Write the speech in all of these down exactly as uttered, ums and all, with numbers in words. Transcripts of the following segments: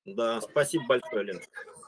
Да, спасибо большое, Лен.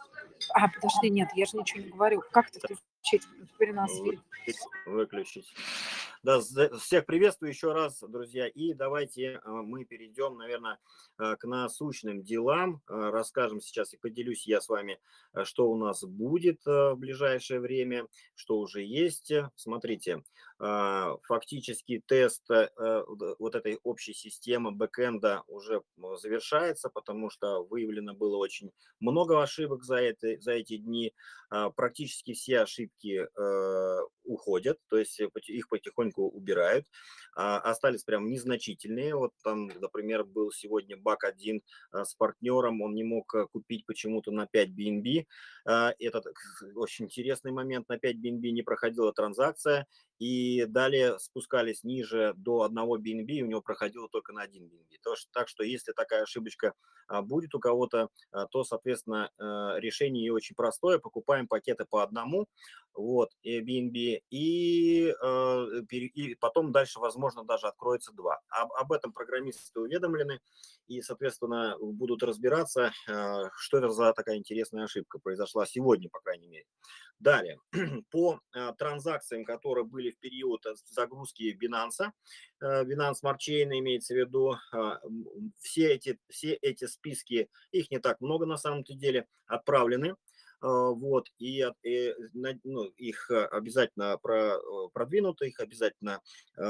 А, подожди, нет, я же ничего не говорю. Как это включить? Теперь у нас видно. Выключить, выключить. Да, з- всех приветствую еще раз, друзья. И давайте а, мы перейдем, наверное, а, к насущным делам. А, Расскажем сейчас и поделюсь я с вами, а, что у нас будет а, в ближайшее время, что уже есть. Смотрите, а, фактически тест а, а, д- вот этой общей системы бэкэнда уже м, завершается, потому что выявлено было очень много ошибок за, это, за эти дни. А, Практически все ошибки э, уходят, то есть э, поти- их потихоньку убирают. А, Остались прям незначительные. Вот там, например, был сегодня баг один а, с партнером, он не мог а, купить почему-то на пять би эн би. А, Это так, очень интересный момент, на пять би эн би не проходила транзакция, и далее спускались ниже до одного би эн би, и у него проходило только на один би эн би. То ш- Так что если такая ошибочка а, будет у кого-то, а, то, соответственно, э, решение ее очень простое. Покупаем пакеты по одному, вот, и би эн би, и, э, пере- и потом дальше, возможно, даже откроется два. Об, об этом программисты уведомлены и, соответственно, будут разбираться, э, что это за такая интересная ошибка произошла сегодня, по крайней мере. Далее, по э, транзакциям, которые были в период э, загрузки Binance, э, Binance Smart Chain имеется в виду, э, м, все эти, все эти списки, их не так много на самом-то деле, отправлены. А, Вот, и, от- и на- ну, их э, обязательно про, э, продвинут, их обязательно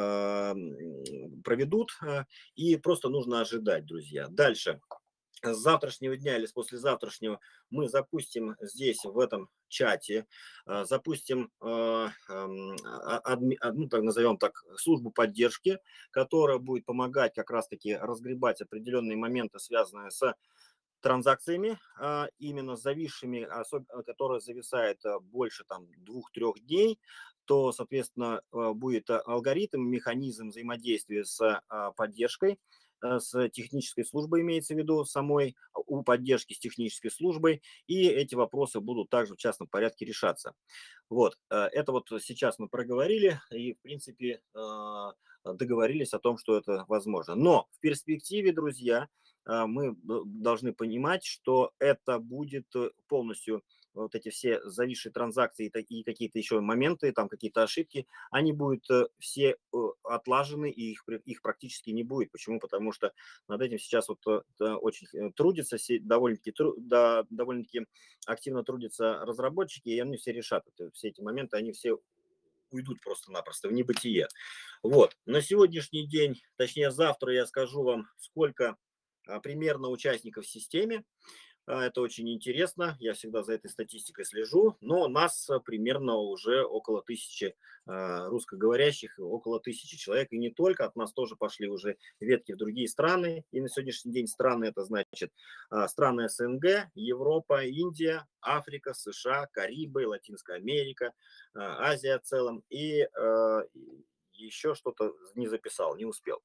а, м, проведут, э, и просто нужно ожидать, друзья. Дальше. С завтрашнего дня или с послезавтрашнего мы запустим здесь, в этом чате, а, запустим, а, ам, а, адми- а, ну, так назовем так, службу поддержки, которая будет помогать как раз-таки разгребать определенные моменты, связанные с транзакциями, а, именно зависшими, особ- а, которые зависают а, больше там двух-трех дней, то, соответственно, а, будет а, алгоритм, механизм взаимодействия с а, поддержкой, а, с технической службой, имеется в виду, самой а, у поддержки с технической службой, и эти вопросы будут также в частном порядке решаться. Вот, э, это вот сейчас мы проговорили и, в принципе, а, договорились о том, что это возможно. Но в перспективе, друзья, а, мы д- должны понимать, что это будет э, полностью вот эти все зависшие транзакции и та- и какие-то еще моменты, там какие-то ошибки, они будут э, все э, отлажены, и их, пр- их практически не будет. Почему? Потому что над этим сейчас вот э, да, очень э, трудятся, все- довольно-таки, тру- да, довольно-таки активно трудятся разработчики, и они все решат это, все эти моменты, они все уйдут просто-напросто в небытие. Вот. На сегодняшний день, точнее завтра я скажу вам, сколько а, примерно участников в системе. А, Это очень интересно, я всегда за этой статистикой слежу, но нас а, примерно уже около тысячи а, русскоговорящих, около тысячи человек, и не только, от нас тоже пошли уже ветки в другие страны, и на сегодняшний день страны это значит а, страны эс эн гэ, Европа, Индия, Африка, США, Карибы, Латинская Америка, а, Азия в целом, и а, еще что-то не записал, не успел.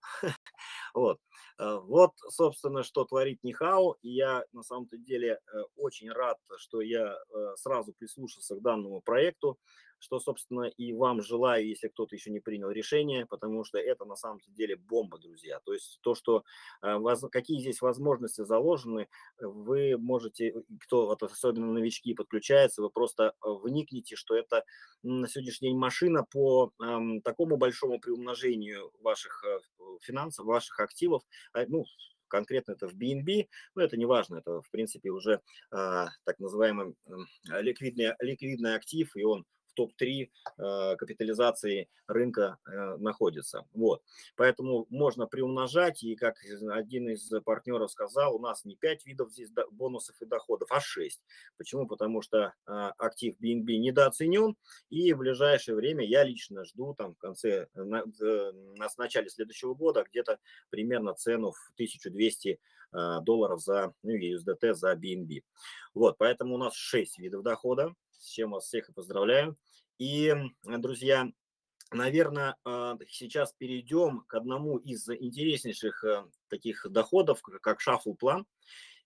Вот. Э, вот, собственно, что творит Нихао. И я на самом-то деле э, очень рад, что я э, сразу прислушался к данному проекту, что, собственно, и вам желаю, если кто-то еще не принял решение, потому что это на самом-то деле бомба, друзья. То есть то, что э, воз- какие здесь возможности заложены, вы можете, э, кто вот особенно новички подключается, вы просто э, вникните, что это м, на сегодняшний день машина по ам, такому большому приумножению ваших э, финансов, ваших активов, а, ну, конкретно это в би эн би, но это не важно, это, в принципе, уже а, так называемый м, ликвидный, ликвидный актив, и он в топ три э, капитализации рынка э, находится. Вот. Поэтому можно приумножать, и как один из партнеров сказал, у нас не пять видов здесь до- бонусов и доходов, а шесть. Почему? Потому что э, актив би эн би недооценен, и в ближайшее время я лично жду, там, в конце, на, э, на с начале следующего года, где-то примерно цену в тысячу двести э, долларов за, ну, ю эс ди ти за би эн би. Вот, поэтому у нас шесть видов дохода, с чем вас всех и поздравляю. И, друзья, наверное, э, сейчас перейдем к одному из интереснейших э, таких доходов, как шафл-план.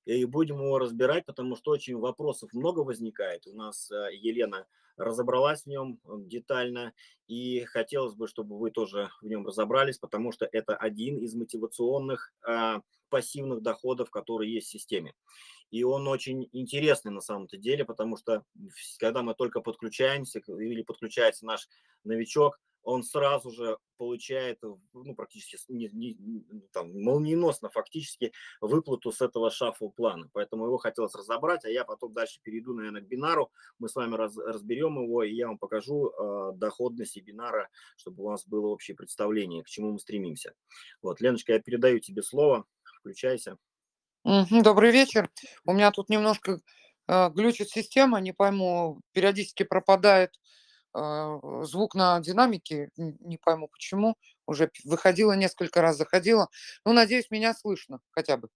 и будем его разбирать, потому что очень вопросов много возникает. У нас э, Елена разобралась в нем э, детально, и хотелось бы, чтобы вы тоже в нем разобрались, потому что это один из мотивационных а, пассивных доходов, которые есть в системе. И он очень интересный на самом-то деле, потому что вс- когда мы только подключаемся к- или подключается наш новичок, он сразу же получает, э, ну, практически с- не- не- не- там, молниеносно фактически выплату с этого шаффл плана. Поэтому его хотелось разобрать, а я потом дальше перейду, наверное, к бинару. Мы с вами раз- разберем его, и я вам покажу э, доходности бинара, чтобы у вас было общее представление, к чему мы стремимся. Вот, Леночка, я передаю тебе слово. Включайся. Мгм. Добрый вечер. У меня тут немножко э, глючит система, не пойму, периодически пропадает э, звук на динамике, н- не пойму почему. Уже п- выходила несколько раз, заходила. Ну, надеюсь, меня слышно хотя бы.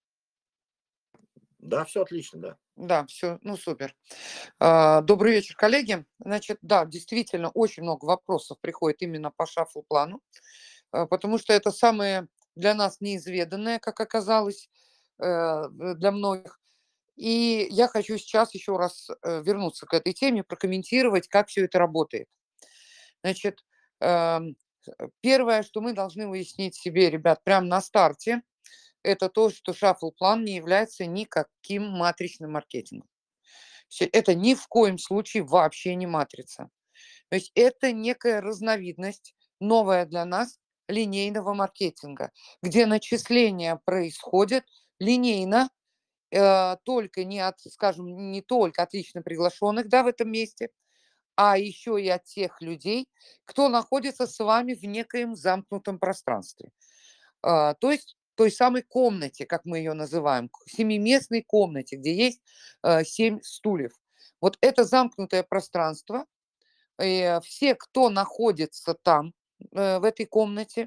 Да, все отлично, да. Да, все, ну супер. А, Добрый вечер, коллеги. Значит, да, действительно, очень много вопросов приходит именно по шаффл-плану, э, потому что это самое для нас неизведанное, как оказалось, э, для многих. И я хочу сейчас еще раз э, вернуться к этой теме, прокомментировать, как все это работает. Значит, эм, э, первое, что мы должны выяснить себе, ребят, прямо на старте, это то, что шаффл-план не является никаким матричным маркетингом. Всё- Это ни в коем случае вообще не матрица. То есть это некая разновидность, новая для нас, линейного маркетинга, где начисления происходят линейно, э, только не от, скажем, не только от лично приглашенных, да, в этом месте, а еще и от тех людей, кто находится с вами в некоем замкнутом пространстве. А, то есть той самой комнате, как мы ее называем, к- семиместной комнате, где есть э, семь стульев. Вот это замкнутое пространство, э, все, кто находится там, э, в этой комнате,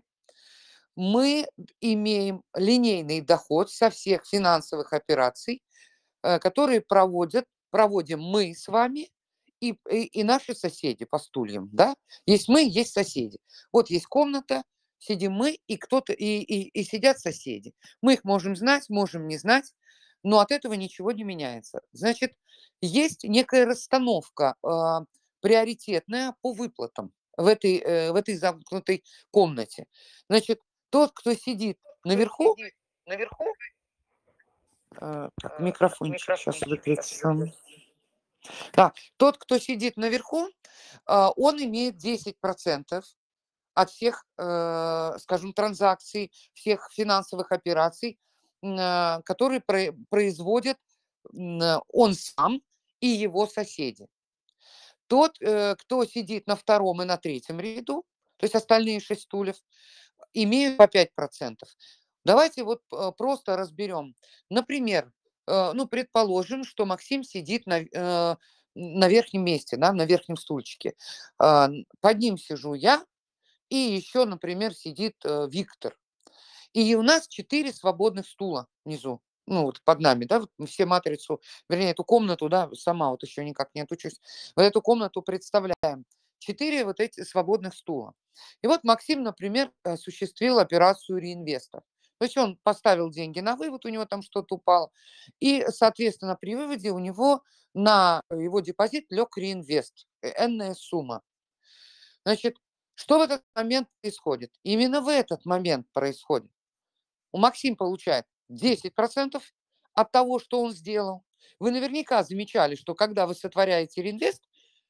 мы имеем линейный доход со всех финансовых операций, э, которые проводят, проводим мы с вами и, и, и наши соседи по стульям, да? Есть мы, есть соседи. Вот есть комната, сидим мы и кто-то, и, и, и сидят соседи. Мы их можем знать, можем не знать, но от этого ничего не меняется. Значит, есть некая расстановка а, приоритетная по выплатам в этой, э, в этой замкнутой комнате. Значит, тот, кто сидит наверху, Наверху. э, так, э, так, микрофончик сейчас микрофончик сейчас выключим. выключим. Да, тот, кто сидит наверху, а, он имеет десять процентов от всех, э, скажем, транзакций, всех финансовых операций, м, а, которые про- производит м, а, он сам и его соседи. Тот, э, кто сидит на втором и на третьем ряду, то есть остальные шесть стульев, имеют по пять процентов. Давайте вот э, просто разберем. Например, э, ну, предположим, что Максим сидит на, э, на верхнем месте, да, на верхнем стульчике. А, н- Под ним сижу я, и еще, например, сидит э, Виктор. И у нас четыре свободных стула внизу. Ну, вот под нами, да, вот мы все матрицу, вернее, эту комнату, да, сама вот еще никак не отучусь, вот эту комнату представляем. Четыре вот эти свободных стула. И вот Максим, например, осуществил операцию реинвеста. То есть он поставил деньги на вывод, у него там что-то упало, и, соответственно, при выводе у него на его депозит лег реинвест, э, энная сумма. Значит, что в этот момент происходит? Именно в этот момент происходит. У Максим получает десять процентов от того, что он сделал. Вы наверняка замечали, что когда вы сотворяете реинвест,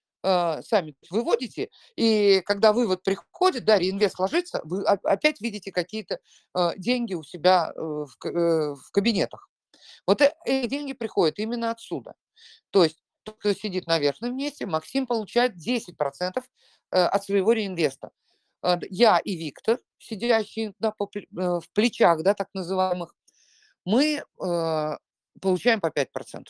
э, сами выводите, и когда вывод приходит, да, реинвест ложится, вы о- опять видите какие-то э, деньги у себя э, в, к- э, в кабинетах. Вот э- эти деньги приходят именно отсюда. То есть тот, кто сидит на верхнем месте, Максим получает десять процентов э, от своего реинвеста. Э, д- Я и Виктор, сидящие да, по пле- э, в плечах, да, так называемых, мы э, получаем по пять процентов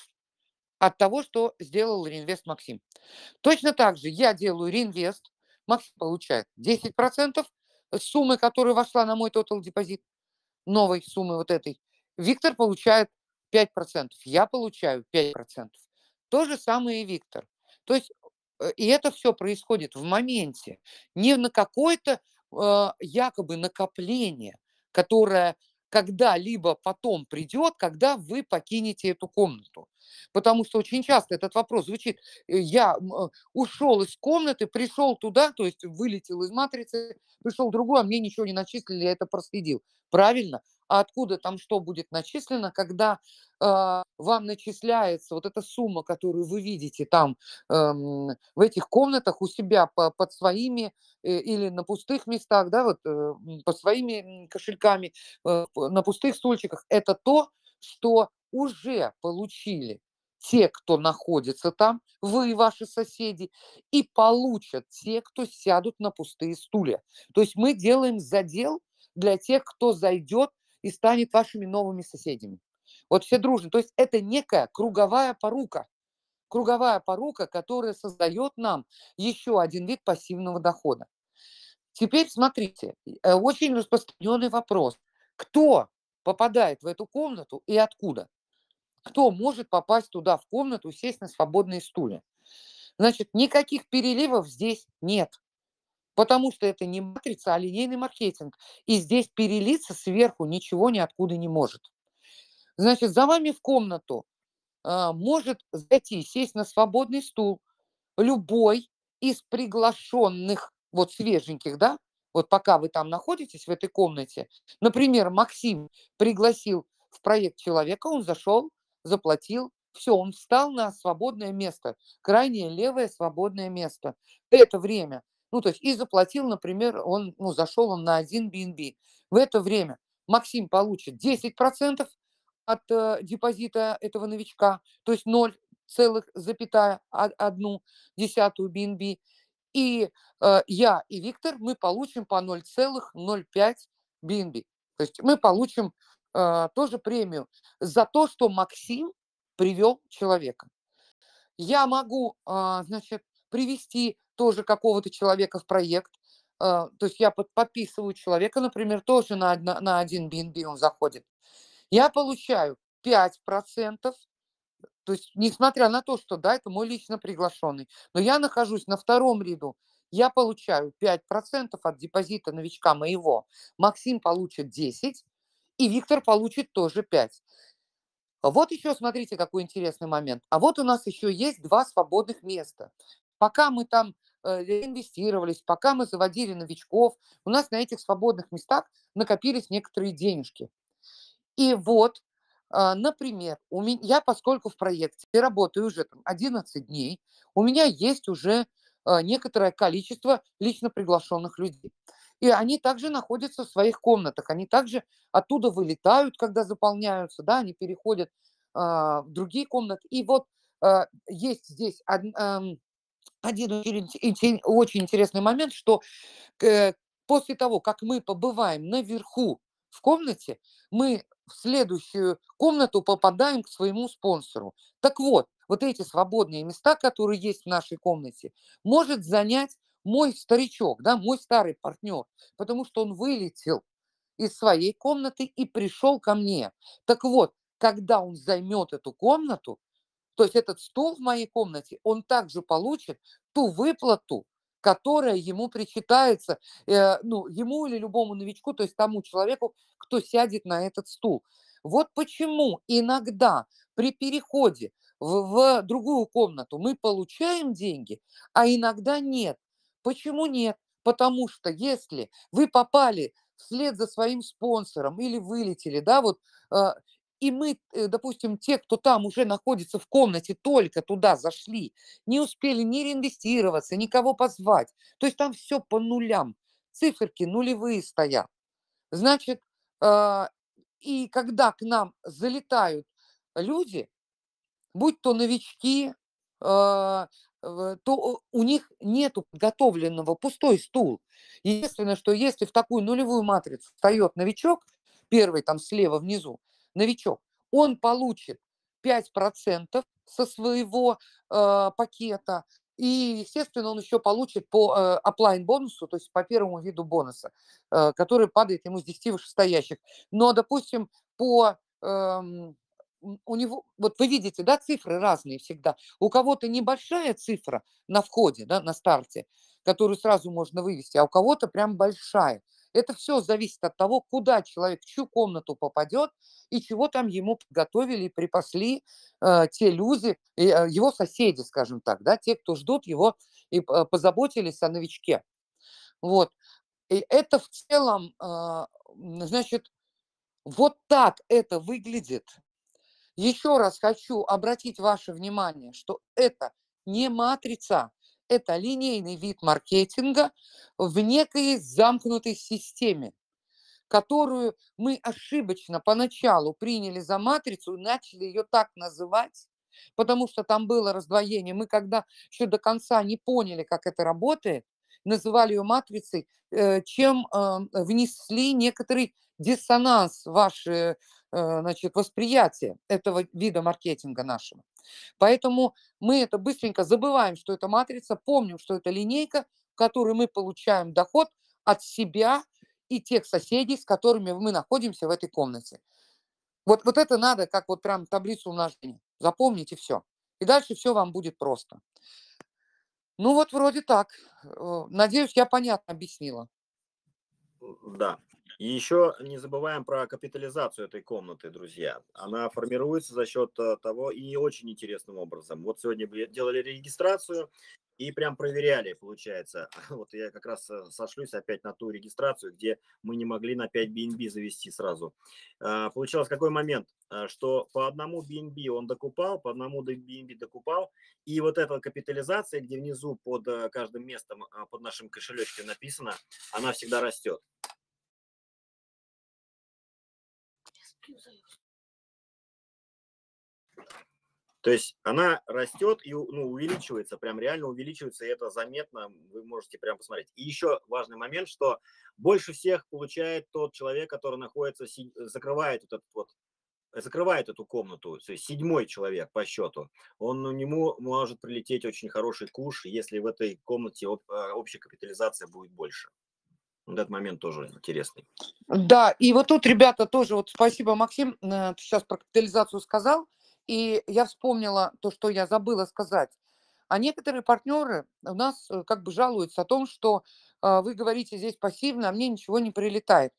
от того, что сделал реинвест Максим. Точно так же я делаю реинвест, Максим получает десять процентов суммы, которая вошла на мой total депозит, новой суммы вот этой. Виктор получает пять процентов, я получаю пять процентов. То же самое и Виктор. То есть, э, и это все происходит в моменте, не на какое-то э, якобы накопление, которое когда-либо потом придет, когда вы покинете эту комнату. Потому что очень часто этот вопрос звучит: э, я м, э, ушел из комнаты, пришел туда, то есть вылетел из матрицы, пришел в другую, а мне ничего не начислили, я это проследил. Правильно? А откуда там что будет начислено, когда э, вам начисляется вот эта сумма, которую вы видите там эм, в этих комнатах у себя по- под своими э, или на пустых местах, да, вот э, м, под своими м, кошельками, э, п- на пустых стульчиках, это то, что уже получили те, кто находится там, вы и ваши соседи, и получат те, кто сядут на пустые стулья. То есть мы делаем задел для тех, кто зайдет и станет вашими новыми соседями. Вот все дружно. То есть это некая круговая порука. Круговая порука, которая создает нам еще один вид пассивного дохода. Теперь смотрите, э, очень распространенный вопрос. Кто попадает в эту комнату и откуда? Кто может попасть туда, в комнату, сесть на свободные стулья? Значит, никаких переливов здесь нет, потому что это не матрица, а линейный маркетинг. И здесь перелиться сверху ничего ниоткуда не может. Значит, за вами в комнату а, может зайти, сесть на свободный стул любой из приглашенных, вот свеженьких, да, вот пока вы там находитесь в этой комнате. Например, Максим пригласил в проект человека, он зашел, заплатил, все, он встал на свободное место, крайнее левое свободное место. В это время, ну, то есть и заплатил, например, он, ну, зашел он на один би эн би. В это время Максим получит десять процентов от э, депозита этого новичка, то есть ноль целых запятая одну десятую би эн би. И э, я и Виктор, мы получим по ноль целых ноль пять би эн би. То есть мы получим э, тоже премию за то, что Максим привел человека. Я могу, а, значит, привести тоже какого-то человека в проект. А, то есть я под- подписываю человека, например, тоже на, одна- на один би эн би он заходит. Я получаю пять процентов, то есть, несмотря на то, что, да, это мой лично приглашенный, но я нахожусь на втором ряду, я получаю пять процентов от депозита новичка моего. Максим получит десять, и Виктор получит тоже пять. Вот еще смотрите, какой интересный момент. А вот у нас еще есть два свободных места. Пока мы там э, инвестировались, пока мы заводили новичков, у нас на этих свободных местах накопились некоторые денежки. И вот, а, например, у меня, я, поскольку в проекте работаю уже там одиннадцать дней, у меня есть уже а, некоторое количество лично приглашенных людей. И они также находятся в своих комнатах, они также оттуда вылетают, когда заполняются, да, они переходят а, в другие комнаты. И вот а, есть здесь од- ам, один очень инте- очень интересный момент, что К после того, как мы побываем наверху в комнате, мы в следующую комнату попадаем к своему спонсору. Так вот, вот эти свободные места, которые есть в нашей комнате, может занять мой старичок, да, мой старый партнер, потому что он вылетел из своей комнаты и пришел ко мне. Так вот, когда он займет эту комнату, то есть этот стул в моей комнате, он также получит ту выплату, которая ему причитается, э, ну, ему или любому новичку, то есть тому человеку, кто сядет на этот стул. Вот почему иногда при переходе в, в другую комнату мы получаем деньги, а иногда нет. Почему нет? Потому что если вы попали вслед за своим спонсором или вылетели, да, вот э, и мы, э, допустим, те, кто там уже находится в комнате, только туда зашли, не успели ни реинвестироваться, никого позвать. То есть там все по нулям. Циферки нулевые стоят. Значит, а, и когда к нам залетают люди, будь то новички, а, в- то у них нету подготовленного пустой стул. Единственное, что если в такую нулевую матрицу встает новичок, первый там слева внизу, новичок, он получит пять процентов со своего э, пакета, и, естественно, он еще получит по э, оплайн бонусу, то есть по первому виду бонуса, э, который падает ему с десяти вышестоящих. Но, допустим, по эм, м, у него, вот вы видите, да, цифры разные всегда. У кого-то небольшая цифра на входе, да, на старте, которую сразу можно вывести, а у кого-то прям большая. Это все зависит от того, куда человек, в чью комнату попадет и чего там ему подготовили и припасли э, те люди, и, э, его соседи, скажем так, да, те, кто ждут его и э, позаботились о новичке. Вот. И это в целом, а, м, значит, вот так это выглядит. Еще раз хочу обратить ваше внимание, что это не матрица, это линейный вид маркетинга в некой замкнутой системе, которую мы ошибочно поначалу приняли за матрицу и начали ее так называть, потому что там было раздвоение. Мы когда еще до конца не поняли, как это работает, называли ее матрицей, э, чем э, внесли некоторый диссонанс в ваше э, значит, восприятие этого вида маркетинга нашего. Поэтому мы это быстренько забываем, что это матрица, помним, что это линейка, в которой мы получаем доход от себя и тех соседей, с которыми мы находимся в этой комнате. Вот, вот это надо, как вот прям таблицу умножения. Запомните все. И дальше все вам будет просто. Ну вот вроде так. Э, Надеюсь, я понятно объяснила. Да. И еще не забываем про капитализацию этой комнаты, друзья. Она формируется за счет э, того и очень интересным образом. Вот сегодня вы делали регистрацию и прям проверяли, получается. Вот я как раз э, сошлюсь опять на ту регистрацию, где мы не могли на пять би эн би завести сразу. А, Получалось какой момент, А, что по одному би эн би он докупал, по одному би эн би докупал, и вот эта капитализация, где внизу под э, каждым местом, а, под нашим кошелечком написано, она всегда растет. То есть она растет и ну, увеличивается, прям реально увеличивается, и это заметно, вы можете прям посмотреть. И еще важный момент, что больше всех получает тот человек, который находится, си- закрывает вот этот вот, закрывает эту комнату, то есть седьмой человек по счету. Он, ну, нему может прилететь очень хороший куш, если в этой комнате об- а, общая капитализация будет больше. Вот этот момент тоже интересный. Да, и вот тут, ребята, тоже вот спасибо, Максим, э, ты сейчас про капитализацию сказал, и я вспомнила то, что я забыла сказать. А некоторые партнеры у нас э, как бы жалуются о том, что э, вы говорите здесь пассивно, а мне ничего не прилетает.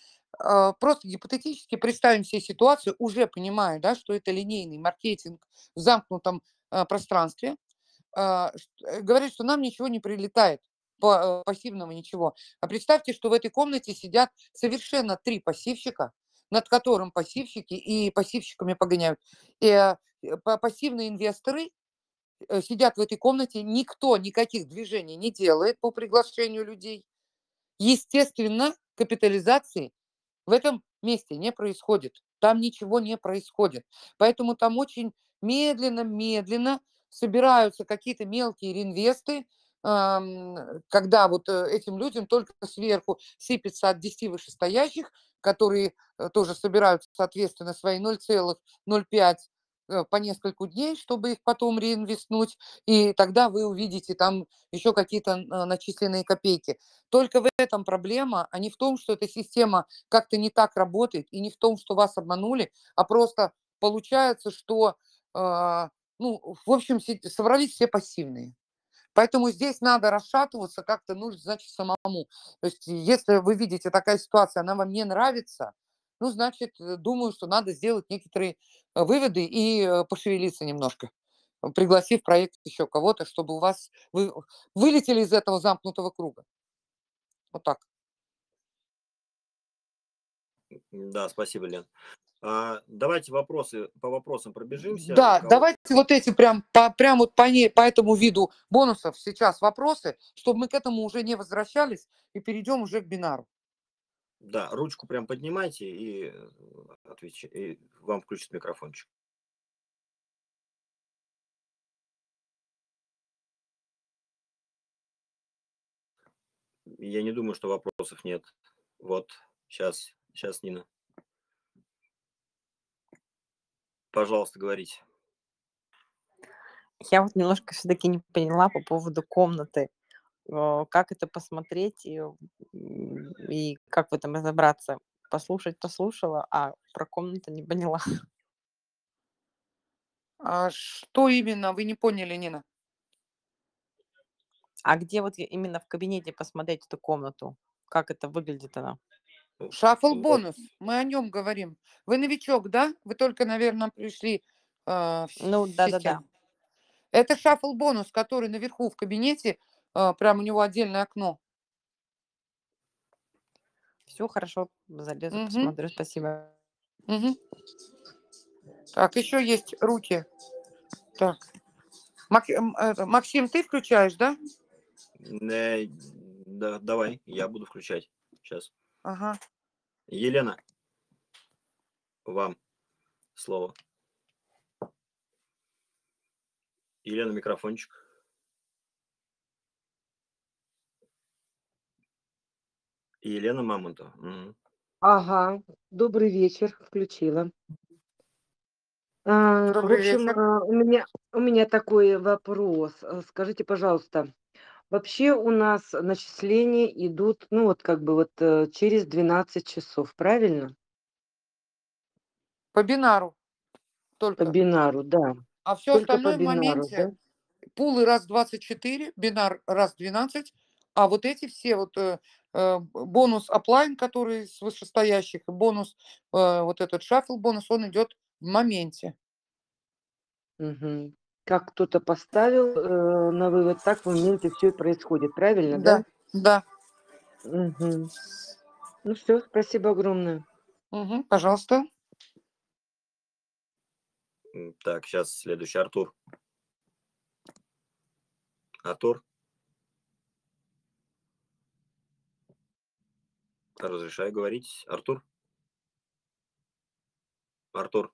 Э, Просто гипотетически представим себе ситуацию, уже понимая, да, что это линейный маркетинг в замкнутом э, пространстве, а, ш- э, говорит, что нам ничего не прилетает, па- э, пассивного ничего. А представьте, что в этой комнате сидят совершенно три пассивщика, над которым пассивщики и пассивщиками погоняют. И э, э, па- пассивные инвесторы э, сидят в этой комнате, никто никаких движений не делает по приглашению людей. Естественно, капитализации в этом месте не происходит. Там ничего не происходит. Поэтому там очень медленно-медленно собираются какие-то мелкие реинвесты, ам, когда вот э, этим людям только сверху сыпется от десяти вышестоящих, которые э, тоже собирают, соответственно, свои ноль целых ноль пять э, по нескольку дней, чтобы их потом реинвестнуть, и тогда вы увидите там еще какие-то э, начисленные копейки. Только в этом проблема, а не в том, что эта система как-то не так работает, и не в том, что вас обманули, а просто получается, что, а, ну, в общем, си- собрались все пассивные. Поэтому здесь надо расшатываться как-то, ну, значит, самому. То есть, если вы видите такая ситуация, она вам не нравится, ну, значит, э, думаю, что надо сделать некоторые э, выводы и э, пошевелиться немножко, э, пригласив в проект еще кого-то, чтобы у вас вы вылетели из этого замкнутого круга. Вот так. Да, спасибо, Лен. А, давайте вопросы по вопросам пробежимся. У Да, кого давайте вот эти прям, по, прям вот по, ней, по этому виду бонусов сейчас вопросы, чтобы мы к этому уже не возвращались и перейдем уже к бинару. Да, ручку прям поднимайте и, э, отвеч- и вам включит микрофончик. Я не думаю, что вопросов нет. Вот, сейчас, сейчас, Нина. Пожалуйста, говорите. Я вот немножко все-таки не поняла по поводу комнаты. Э, Как это посмотреть и, м, и как в этом разобраться? Послушать послушала, а про комнату не поняла. А что именно? Вы не поняли, Нина? А где вот я именно в кабинете посмотреть эту комнату? как это выглядит она? Шаффл Вот. бонус, мы о нем говорим. Вы новичок, да? Вы только, наверное, пришли э, в Ну, с- да-да-да. систему. Это шаффл бонус, который наверху в кабинете, э, прям у него отдельное окно. Все хорошо, залезу, Мгм, посмотрю, спасибо. мгм. Так, еще есть руки. Так, Мак- м, это, Максим, ты включаешь, да? Э, да, давай, я буду включать. Сейчас. Ага. Елена, вам слово. Елена, микрофончик. Елена Мамонтова. Мгм. Ага, добрый вечер, включила. А, в Добрый общем, вечер. а, у меня у меня такой вопрос. А, Скажите, пожалуйста, вообще у нас начисления идут, ну вот как бы вот э, через двенадцать часов, правильно? По бинару По только. бинару, да. А все Только по остальное в бинару, да? моменте. Пулы раз двадцать четыре, бинар раз двенадцать, а вот эти все вот э, э, б- бонус оплайн, который с вышестоящих, и бонус, э, вот этот шаффл бонус, он идет в моменте. Мгм. Как кто-то поставил э, на вывод, так в моменте все и происходит, правильно, да? Да, да. Мгм. Ну все, спасибо огромное. Мгм, пожалуйста. М, Так, сейчас следующий Артур. Артур, разрешаю говорить. Артур, Артур.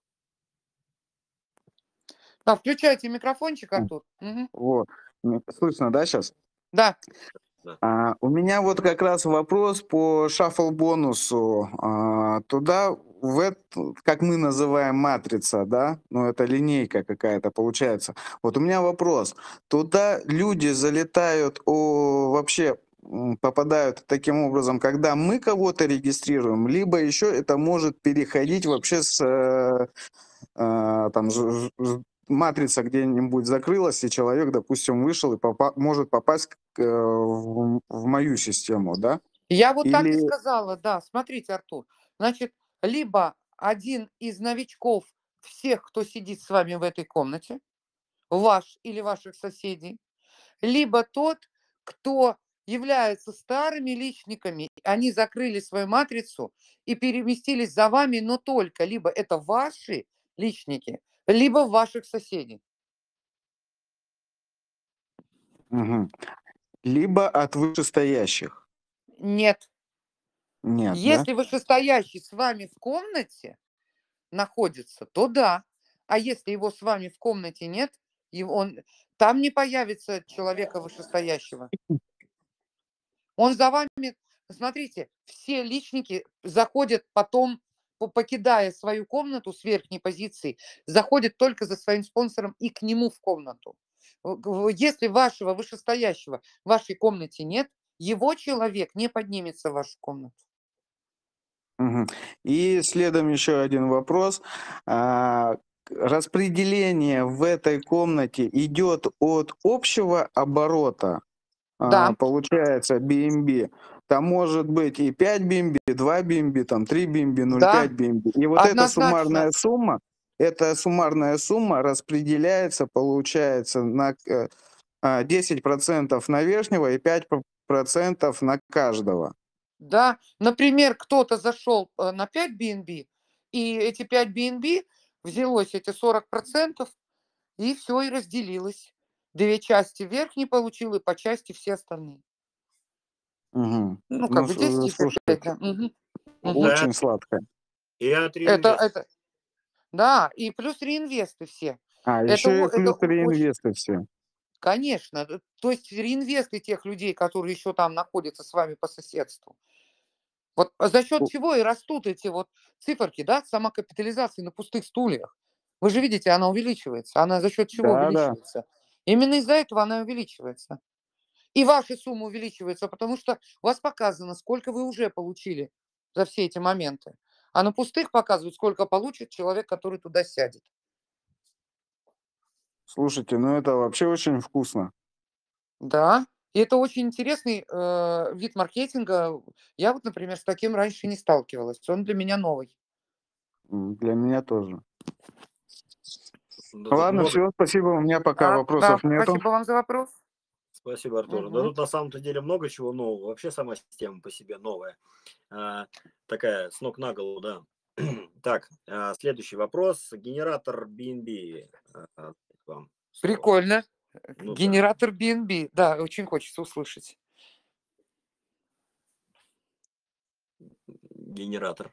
Да, включайте микрофончик, М, Артур. Мгм. Вот. М, Слышно, да, сейчас? Да. Да. А, у меня вот как раз вопрос по шаффл-бонусу. А, туда, в эту, как мы называем, матрица, да? Ну, это линейка какая-то получается. Вот у меня вопрос. Туда люди залетают, о, вообще м, попадают таким образом, когда мы кого-то регистрируем, либо еще это может переходить вообще с э, э, там ж- ж- ж- матрица где-нибудь закрылась, и человек, допустим, вышел и попа- может попасть к, э, в, в мою систему, да? Я вот так и Или... сказала, да. Смотрите, Артур. Значит, либо один из новичков всех, кто сидит с вами в этой комнате, ваш или ваших соседей, либо тот, кто является старыми личниками, они закрыли свою матрицу и переместились за вами, но только либо это ваши личники, либо ваших соседей. Мгм. Либо от вышестоящих. Нет. Нет, да? Если вышестоящий с вами в комнате находится, то да. А если его с вами в комнате нет, и он, там не появится человека вышестоящего. Он за вами, смотрите, все личники заходят потом, по- покидая свою комнату с верхней позиции, заходят только за своим спонсором и к нему в комнату. В- в- Если вашего вышестоящего в вашей комнате нет, его человек не поднимется в вашу комнату. Мгм. И следом еще один вопрос. А, к- распределение в этой комнате идет от общего оборота, а, Да, получается, би эм би. Там может быть и пять би эм би, два би эм би, там три би эм би, ноль целых пять да, би эм би. И вот эта однозначно. суммарная сумма, эта суммарная сумма распределяется, получается, на э, а, десять процентов на верхнего и пять процентов на каждого. Да, например, кто-то зашел э, на пять би эн би, и эти пять би эн би взялось эти сорок процентов, и все, и разделилось. Две части верхней получил, и по части все остальные. Мгм. Ну, как Ну, бы с- э, десять и пять, слушайте, да. Мгм. Мгм. Да, очень сладко. и от Это, реинвест. это, да, и плюс реинвесты все. А, Это, еще о- и это плюс о- очень, реинвесты все. конечно, э, то есть реинвесты тех людей, которые еще там находятся с вами по соседству. Вот за счет У- чего и растут эти вот циферки, да, сама капитализация на пустых стульях. Вы же видите, она увеличивается. Она за счет чего Да, да. увеличивается? Именно из-за этого она увеличивается. И ваша сумма увеличивается, потому что у вас показано, сколько вы уже получили за все эти моменты. А на пустых показывают, сколько получит человек, который туда сядет. Слушайте, ну это вообще очень вкусно. Да, И это очень интересный э, вид маркетинга. Я вот, например, с таким раньше не сталкивалась. Он для меня новый. М, Для меня тоже. Да тут Ладно, много. все, спасибо. У меня пока А, да, вопросов нету. спасибо вам за вопрос. Спасибо, Артур. Да Мгм. тут на самом-то деле много чего нового. Вообще сама система по себе новая. А, такая с ног на голову, да. Так, а, следующий вопрос. Генератор би эн би. А, вам слово. Прикольно. Ну да. Генератор би эн би. Да, очень хочется услышать. Генератор.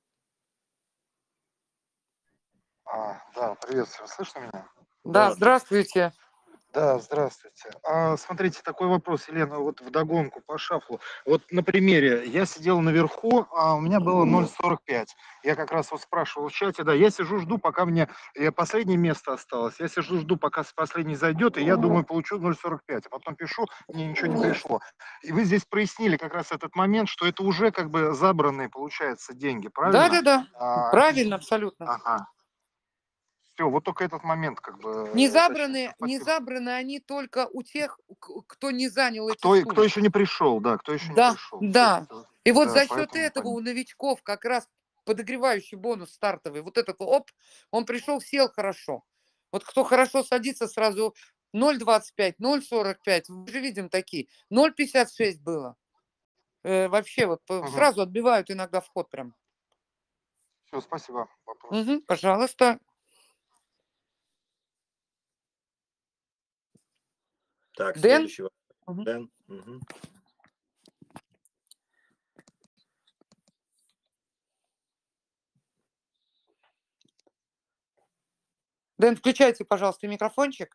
А, да, приветствую. Слышно меня? Да, Да, здравствуйте. Да, здравствуйте. А, смотрите, такой вопрос, Елена, вот вдогонку по шафлу. Вот на примере, я сидел наверху, а у меня было ноль сорок пять. Я как раз вот спрашивал в чате, да, я сижу, жду, пока мне э, последнее место осталось. Я сижу, жду, пока с- последний зайдет, и я думаю, получу ноль сорок пять. А потом пишу, мне ничего не пришло. И вы здесь прояснили как раз этот момент, что это уже как бы забранные, получается, деньги, правильно? Да-да-да. А, Правильно, абсолютно. ага. Все, вот только этот момент как бы Не уточнить. забраны, не Спасибо. забраны они только у тех, к- кто не занял эти Кто, кто стулья. еще не пришел, да, кто еще не Да, пришел. да. И вот Да, за счет поэтому этого у понятно. новичков как раз подогревающий бонус стартовый, вот этот оп, он пришел, сел хорошо. Вот кто хорошо садится, сразу ноль двадцать пять, ноль сорок пять, мы же видим такие, ноль пятьдесят шесть было. Э, вообще вот по- Мгм. сразу отбивают иногда вход прям. Все, спасибо. Вопрос. Мгм, пожалуйста. Так, Дэн? следующий вопрос. Мгм. Дэн. Мгм. Дэн, включайте, пожалуйста, микрофончик.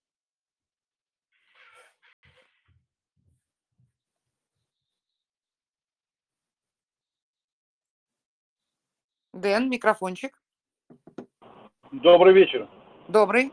Дэн, микрофончик. Добрый вечер. Добрый.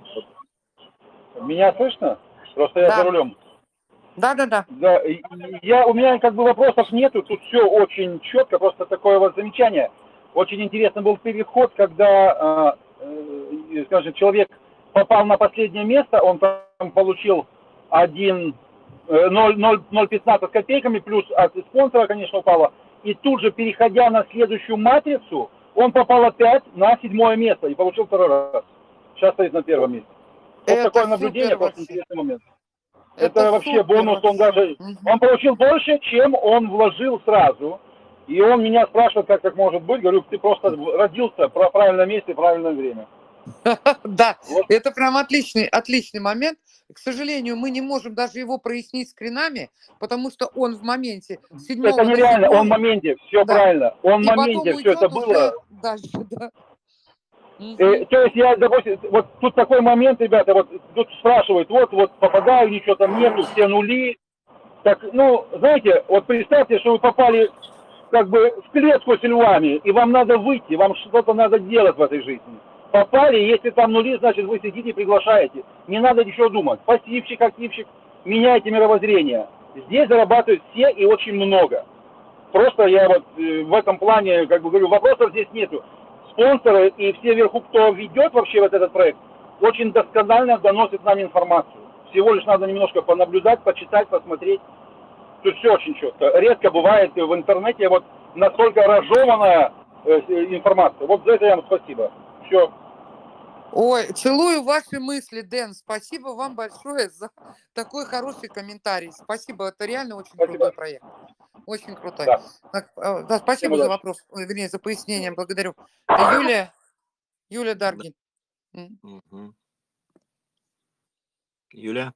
Меня слышно? Просто я за Да. рулем. Да-да-да. Да, и- и я, у меня как бы вопросов нету, тут все очень четко, просто такое вот замечание. Очень интересно был переход, когда, э, э, скажем, человек попал на последнее место, он там получил один, э, ноль целых пятнадцать копейками, плюс от спонсора, конечно, упало. И тут же, переходя на следующую матрицу, он попал опять на седьмое место и получил второй раз. Сейчас стоит на первом месте. Вот Это такое наблюдение, супер просто вообще. интересный момент. Это Это вообще супер бонус, он вообще. даже, Мгм. он получил больше, чем он вложил сразу. И он меня спрашивает, как так может быть. Говорю, ты просто родился в правильном месте, в правильное время. Да, Вот. это прям отличный, отличный момент. К сожалению, мы не можем даже его прояснить скринами, потому что он в моменте с Это седьмого на нереально, он в седьмой, моменте, все да, правильно. Он в и потом моменте все это уйдет было. уже дальше, да. Э, Мгм. то есть я, допустим, вот тут такой момент, ребята, вот тут спрашивают, вот, вот попадаю, ничего там нету, все нули. Так, ну, знаете, вот представьте, что вы попали как бы в клетку с львами, и вам надо выйти, вам что-то надо делать в этой жизни. Попали, если там нули, значит, вы сидите и приглашаете. Не надо ничего думать. Пассивчик, активчик, меняйте мировоззрение. Здесь зарабатывают все и очень много. Просто я вот э, в этом плане, как бы говорю, вопросов здесь нету. Спонсоры и все вверху, кто ведет вообще вот этот проект, очень досконально доносят нам информацию. Всего лишь надо немножко понаблюдать, почитать, посмотреть. Тут все очень четко. Редко бывает в интернете вот настолько разжеванная э, информация. Вот за это я вам спасибо. Все. Ой, целую ваши мысли, Дэн. Спасибо вам большое за такой хороший комментарий. Спасибо, это реально очень Спасибо. крутой проект. Очень крутой. Да. Так, э, да, Всем спасибо за удачи. вопрос, ой, вернее, за пояснение. Благодарю. Это Юлия, Юлия Да. Даргин. М. Мгм. Юля.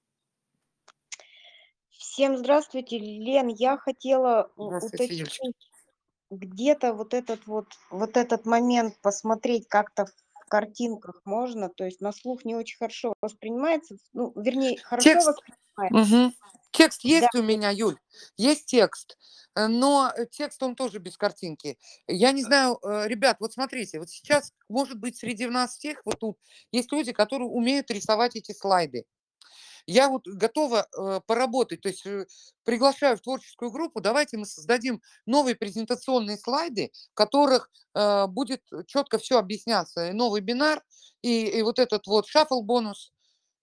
Всем здравствуйте, Лен. Я хотела у- Здравствуйте, Юлечка. уточнить где-то вот этот вот, вот этот момент посмотреть как-то в картинках можно, то есть на слух не очень хорошо воспринимается, ну, вернее, хорошо Текст. воспринимается. Мгм. Текст Да, есть у меня, Юль, есть текст, э, но э, текст он тоже без картинки. Я не знаю, э, ребят, вот смотрите, вот сейчас, может быть, среди нас всех вот тут есть люди, которые умеют рисовать эти слайды. Я вот готова э, поработать, то есть э, приглашаю в творческую группу, давайте мы создадим новые презентационные слайды, в которых э, будет четко все объясняться, и новый бинар, и, и вот этот вот шаффл бонус.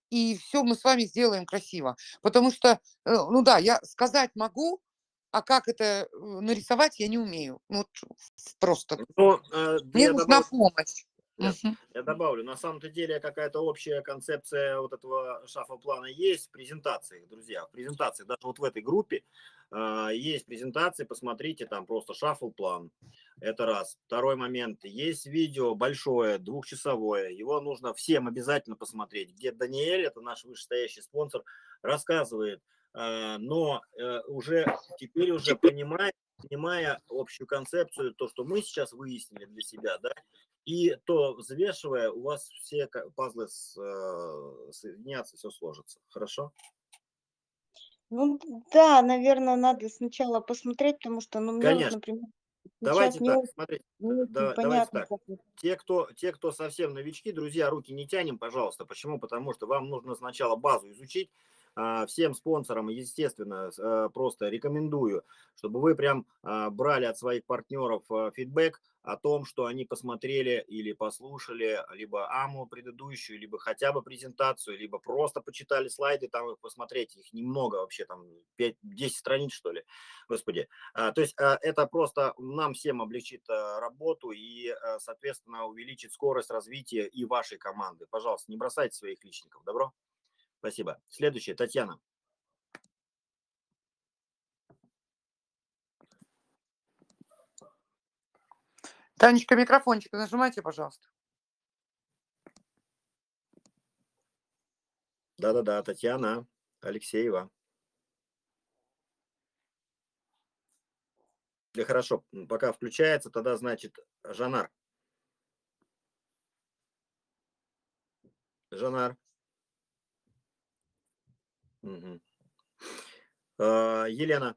и все мы с вами сделаем красиво. Потому что, э, ну да, я сказать могу, а как это э, нарисовать, я не умею. Ну, вот просто. Ну, э, Мне я нужна добавлю, помощь. да, Мгм. я добавлю. На самом-то деле какая-то общая концепция вот этого шаффл-плана есть в презентациях, друзья. В презентации, даже вот в этой группе э, есть презентации, посмотрите, там просто шаффл-план. Это раз. Второй момент. Есть видео большое, двухчасовое. Его нужно всем обязательно посмотреть, где Даниэль, это наш вышестоящий спонсор, рассказывает, э, но э, уже теперь уже понимая, понимая общую концепцию, то, что мы сейчас выяснили для себя, да, и то взвешивая, у вас все ка- пазлы с, э, соединятся, все сложится. Хорошо? Ну да, наверное, надо сначала посмотреть, потому что, ну, мне вот, Конечно. например, сейчас Давайте не, так, о- смотрите, не очень да- давайте понятно, так. как это. Те кто, те, кто совсем новички, друзья, руки не тянем, пожалуйста. Почему? Потому что вам нужно сначала базу изучить. А, Всем спонсорам, естественно, с- э, просто рекомендую, чтобы вы прям а, брали от своих партнеров а, фидбэк о том, что они посмотрели или послушали либо АМУ предыдущую, либо хотя бы презентацию, либо просто почитали слайды, там их посмотреть, их немного вообще, там пять-десять страниц, что ли, господи. А, То есть а, это просто нам всем облегчит а, работу и, а, соответственно, увеличит скорость развития и вашей команды. Пожалуйста, не бросайте своих личников. Добро? Спасибо. Следующее, Татьяна. Танечка, микрофончик нажимайте, пожалуйста. Да-да-да, Татьяна Алексеева. Да, хорошо, м, пока включается, тогда значит Жанар. Жанар. Мгм. А, Елена.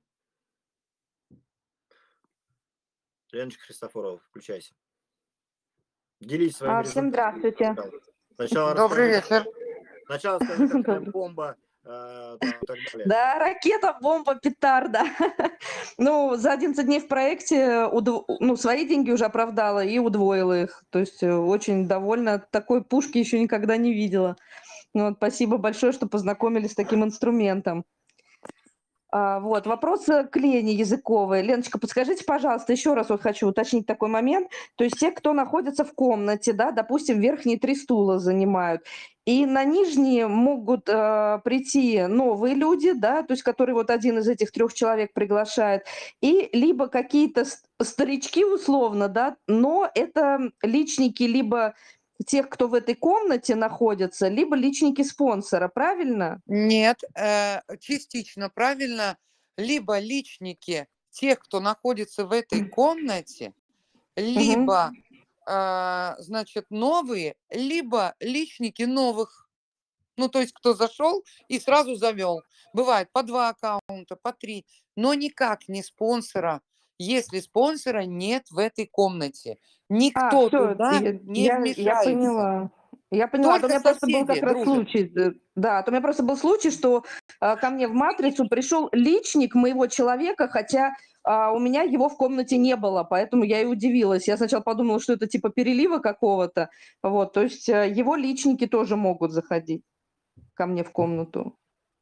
Леночка Христофорова, включайся. Делись своими А, Всем результатами. здравствуйте. Сначала Добрый расскажи, вечер. сначала скажи, какая Добрый. бомба, а, там, и так далее. Да, ракета, бомба, петарда. Ну, за одиннадцать дней в проекте удв- ну, свои деньги уже оправдала и удвоила их. То есть э, очень довольна. Такой пушки еще никогда не видела. Ну, вот, спасибо большое, что познакомили с таким инструментом. А, вот, вопрос э, к Лене Языковой. Леночка, подскажите, пожалуйста, еще раз вот хочу уточнить такой момент. То есть те, кто находится в комнате, да, допустим, верхние три стула занимают, и на нижние могут э, прийти новые люди, да, то есть которые вот один из этих трех человек приглашает, и либо какие-то ст- старички условно, да, но это личники либо тех, кто в этой комнате находится, либо личники спонсора, правильно? Нет, э, частично правильно. Либо личники тех, кто находится в этой комнате, Мгм. либо, а, значит, новые, либо личники новых. Ну, то есть кто зашел и сразу завел. Бывает по два аккаунта, по три, но никак не спонсора, если спонсора нет в этой комнате. А, Никто все, туда я, не я, я вмешается. поняла. Я поняла. А то у Только меня просто был соседи как раз дружат. случай, э, да, а то у меня просто был случай, что а, ко мне в матрицу пришел личник моего человека, хотя а, у меня его в комнате не было, поэтому я и удивилась. Я сначала подумала, что это типа перелива какого-то, вот, то есть э, его личники тоже могут заходить ко мне в комнату.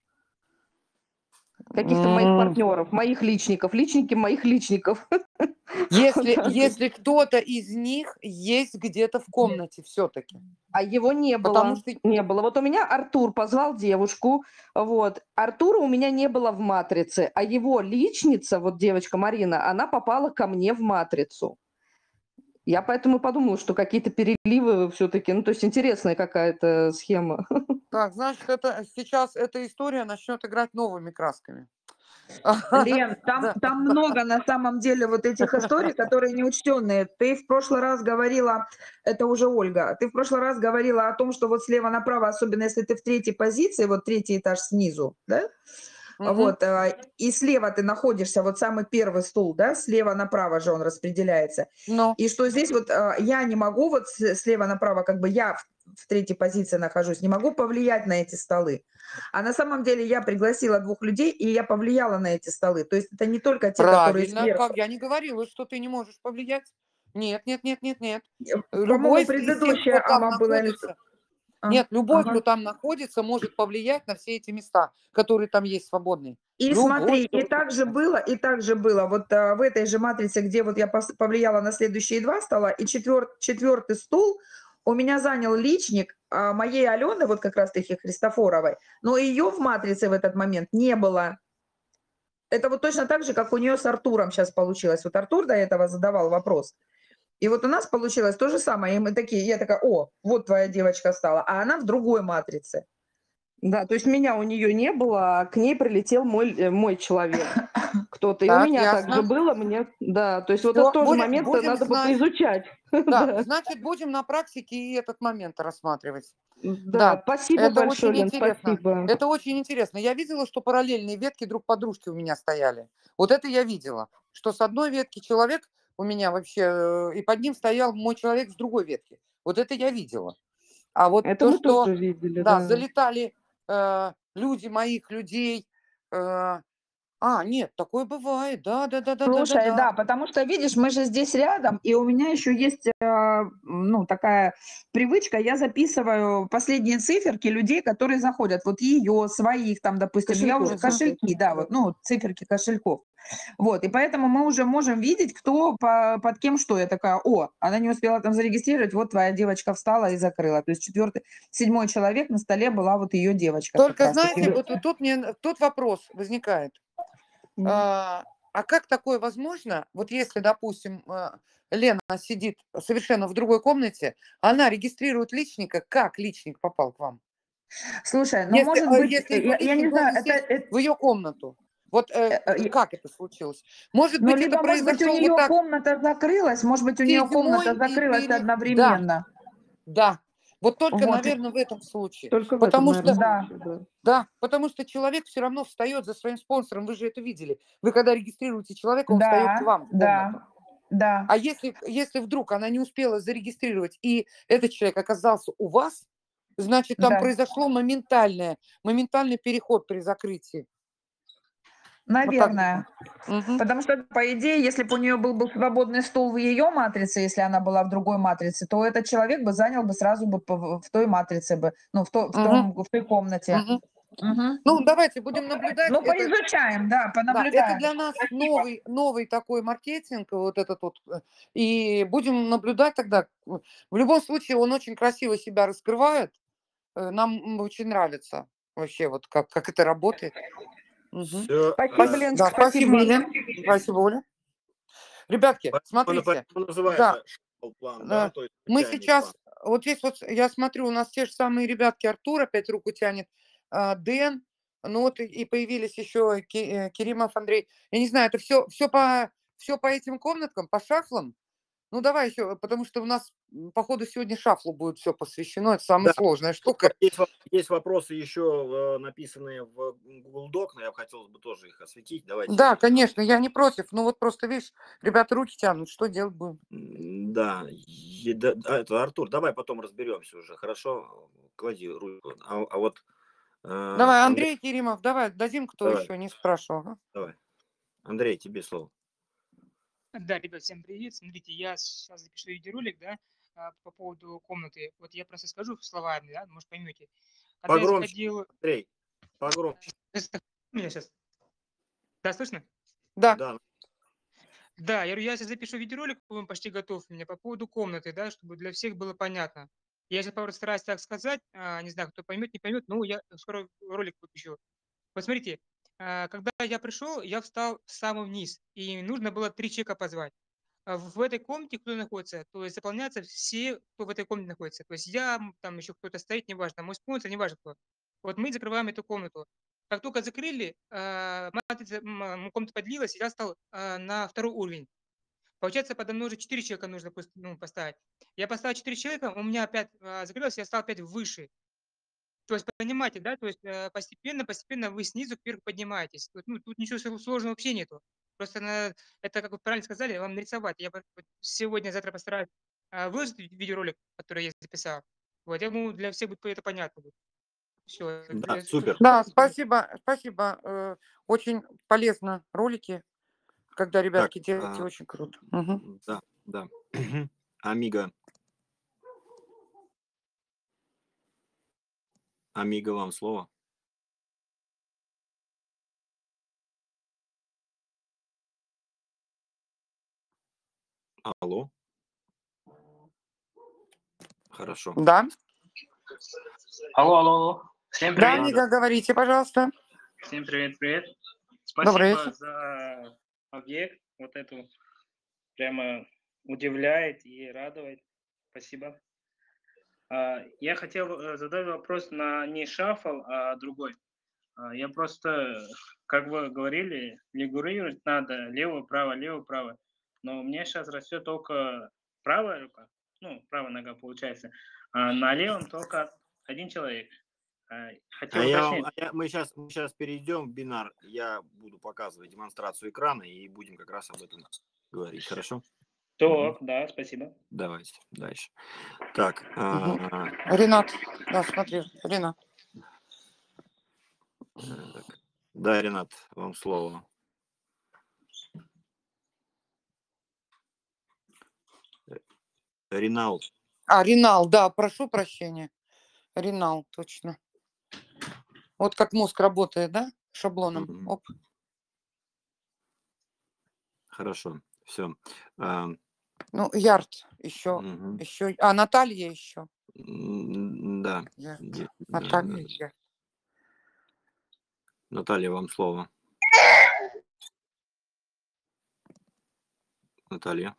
Каких-то моих М, партнеров, моих личников, личники моих личников. Вот Если, так вот. если кто-то из них есть где-то в комнате все-таки. А его не Потому было, что не было. Вот у меня Артур позвал девушку, вот. Артура у меня не было в матрице, а его личница, вот девочка Марина, она попала ко мне в матрицу. Я поэтому и подумала, что какие-то переливы все-таки, ну, то есть интересная какая-то схема. так, значит, это сейчас эта история начнет играть новыми красками. Лен, там, Да. там много на самом деле вот этих историй, которые неучтенные. Ты в прошлый раз говорила, это уже Ольга, ты в прошлый раз говорила о том, что вот слева направо, особенно если ты в третьей позиции, вот третий этаж снизу, да, Мгм. вот, а, и слева ты находишься, вот самый первый стул, да, слева направо же он распределяется. Ну, И что здесь вот а, я не могу вот с- слева направо, как бы я в, в третьей позиции нахожусь, не могу повлиять на эти столы. А на самом деле я пригласила двух людей, и я повлияла на эти столы. То есть это не только те, которые правильно. сверху. Как я не говорила, что ты не можешь повлиять. Нет, нет, нет, нет, нет. Э, По-моему, Любой из из тех, кто предыдущая там ама была... или- находится, А, Нет, любой, ага. кто там находится, может повлиять на все эти места, которые там есть свободные. И Любой, смотри, кто и так же хочет. было, и так же было. Вот а, в этой же матрице, где вот я пос- повлияла на следующие два стола, и четвер- четвертый стул у меня занял личник а, моей Алены, вот как раз-таки Христофоровой, но ее в матрице в этот момент не было. Это вот точно так же, как у нее с Артуром сейчас получилось. Вот Артур до этого задавал вопрос. И вот у нас получилось то же самое. И мы такие, я такая, о, вот твоя девочка стала, а она в другой матрице. Да, то есть меня у нее не было, а к ней прилетел мой, э, мой человек, кто-то. И у Так, меня также ясно. было, мне, да, то есть вот Все, это тоже будем, момент будем надо бы знать. поизучать. Да, Да. значит, будем на практике и этот момент рассматривать. Да, Да, спасибо это большое, очень Лен, интересно. спасибо. Это очень интересно. Я видела, что параллельные ветки друг под дружки у меня стояли. Вот это я видела, что с одной ветки человек у меня вообще, э, и под ним стоял мой человек с другой ветки. Вот это я видела. А вот Это то, мы что, тоже видели, да, да. залетали э, люди моих людей. э, а, нет, такое бывает. Да, да, да, да, да, да, Слушай, да. да, потому что, видишь, мы же здесь рядом, и у меня еще есть, э, ну, такая привычка, я записываю последние циферки людей, которые заходят, вот ее, своих, там, допустим, я уже, Кошельков, да. кошельки, да, вот, ну, циферки кошельков. Вот, и поэтому мы уже можем видеть, кто по, под кем что. Я такая, о, она не успела там зарегистрировать, вот твоя девочка встала и закрыла. То есть четвертый, седьмой человек на столе была вот ее девочка как Только раз-таки. знаете, вот тут мне тут вопрос возникает. М. А, а как такое возможно? Вот если, допустим, а, Лена сидит совершенно в другой комнате, она регистрирует личника, как личник попал к вам? Слушай, ну, Если, может а, быть, если я, ее я не личник знаю, должен это, сесть это в ее комнату, вот э, э, э, как это случилось? Может ну, быть, это либо, может быть, у произошло вот нее так комната закрылась, может быть, у нее седьмой комната и закрылась пере... Да, одновременно. да. Вот только, Вот, и- наверное, в этом случае. Только в этом, Потому наверное, что да, случае, да. Да, потому что человек все равно встает за своим спонсором, вы же это видели. Вы когда регистрируете человека, он встает к да, вам в комнату. да, да. А если, если вдруг она не успела зарегистрировать, и этот человек оказался у вас, значит, там Да, произошло моментальное, моментальный переход при закрытии. Вот так наверное. думаю. Мгм. Потому что, по идее, если бы у нее был бы свободный стол в ее матрице, если она была в другой матрице, то этот человек бы занял бы сразу бы по- в той матрице бы, ну, в, то, в, Мгм. том, в той комнате. Мгм. Мгм. Ну, давайте будем наблюдать. Ну, Это, поизучаем, да, да, это понаблюдаем. для нас новый, новый такой маркетинг, вот этот вот. э, И будем наблюдать тогда. В любом случае, он очень красиво себя раскрывает. Э, Нам очень нравится вообще, вот как, как это работает. Мгм. Все, Спасибо, Спас- Леночка, Да, спасибо, спасибо. Лен. Спасибо, Оля. Ребятки, смотрите, поэтому да, называется шоу план, да, э, то есть мы случайный план. сейчас, вот здесь вот я смотрю, у нас те же самые ребятки, Артур опять руку тянет, а, Дэн, ну вот и- и появились еще Ки- э, Керимов Андрей. Я не знаю, это все, все по, все по этим комнаткам, по шафлам. Ну давай еще, потому что у нас, м, походу, сегодня шафлу будет все посвящено. Это самая Да, сложная вот штука. есть, во- есть вопросы еще э, написанные в Google Doc, но я бы хотел бы тоже их осветить. Давайте. Да, конечно, я не против. Ну вот просто, видишь, ребята руки тянут, что делать будем? М, Да, е- да, а, это, Артур, давай потом разберемся уже, хорошо? Клади руку. А, а вот э, Давай, Андрей, Андрей Керимов, давай, дадим, кто давай, еще не спрашивал. Ага. давай. Андрей, тебе слово. Да, ребят, всем привет. Смотрите, я сейчас запишу видеоролик, да, а, по поводу комнаты. Вот я просто скажу словами, да, может поймете. Когда я Погромче, заходил... Андрей, погромче. Меня сейчас... Да, слышно? Да, Да, Да, я говорю, я сейчас запишу видеоролик, он почти готов у меня, по поводу комнаты, да, чтобы для всех было понятно. Я сейчас постараюсь так сказать, а, не знаю, кто поймет, не поймет, но я скоро ролик выпущу. Вот смотрите, а, когда я пришел, я встал в самый вниз, и нужно было три человека позвать. А в этой комнате кто находится, то есть заполняются все, кто в этой комнате находится. То есть я, м, там еще кто-то стоит, неважно, мой спонсор, неважно кто. Вот мы закрываем эту комнату. Как только закрыли, а, матрица, м, м, комната подлилась, и я стал а, на второй уровень. Получается, подо мной уже четыре человека нужно пос- ну, поставить. Я поставил четыре человека, у меня опять а, закрылось, я стал опять выше. То есть, понимаете, да, то есть э, постепенно, постепенно вы снизу вверх поднимаетесь. Тут, ну, тут ничего сло- сложного вообще нету. Просто на, это, как вы правильно сказали, вам нарисовать. Я вот вот сегодня, завтра постараюсь а, выложить ви- видеоролик, который я записал. Вот, я думаю, для всех будет это понятно. Все. да, супер. да, спасибо, спасибо. э, Очень полезно ролики, когда Так, ребятки делаете, а, очень круто. Мгм. да, да. Амиго. Амиго, вам слово. Алло. Хорошо. Да. Алло, алло, алло. Всем Да, привет. Амиго, говорите, пожалуйста. Всем привет, привет. Добрый Спасибо вечер. за объект. Вот эту прямо удивляет и радует. Спасибо. А, Я хотел э, задать вопрос на не шафл, а другой. А, Я просто, как вы говорили, регулировать надо лево-право, лево-право. Но у меня сейчас растет только правая рука, ну, правая нога получается, а на левом только один человек. А, А Хотел я вам, уточнить. а я- мы сейчас, мы сейчас перейдем в бинар. Я буду показывать демонстрацию экрана и будем как раз об этом говорить. Хорошо? Мгм. Так, да, спасибо. Давайте дальше. Так, Мгм. а, Ренат, да, смотри, Ренат. э, так. Да, Ренат, вам слово. Э, Ренал. А, Ренал, да, прошу прощения. Ренал, точно. Вот как мозг работает, да, шаблоном. Мгм. Оп. Хорошо, все. Ну, Ярд еще, еще, а, Наталья еще. Да. Ярд. Е- да, да, Наталья, да. Ярд. Наталья, вам слово. Наталья.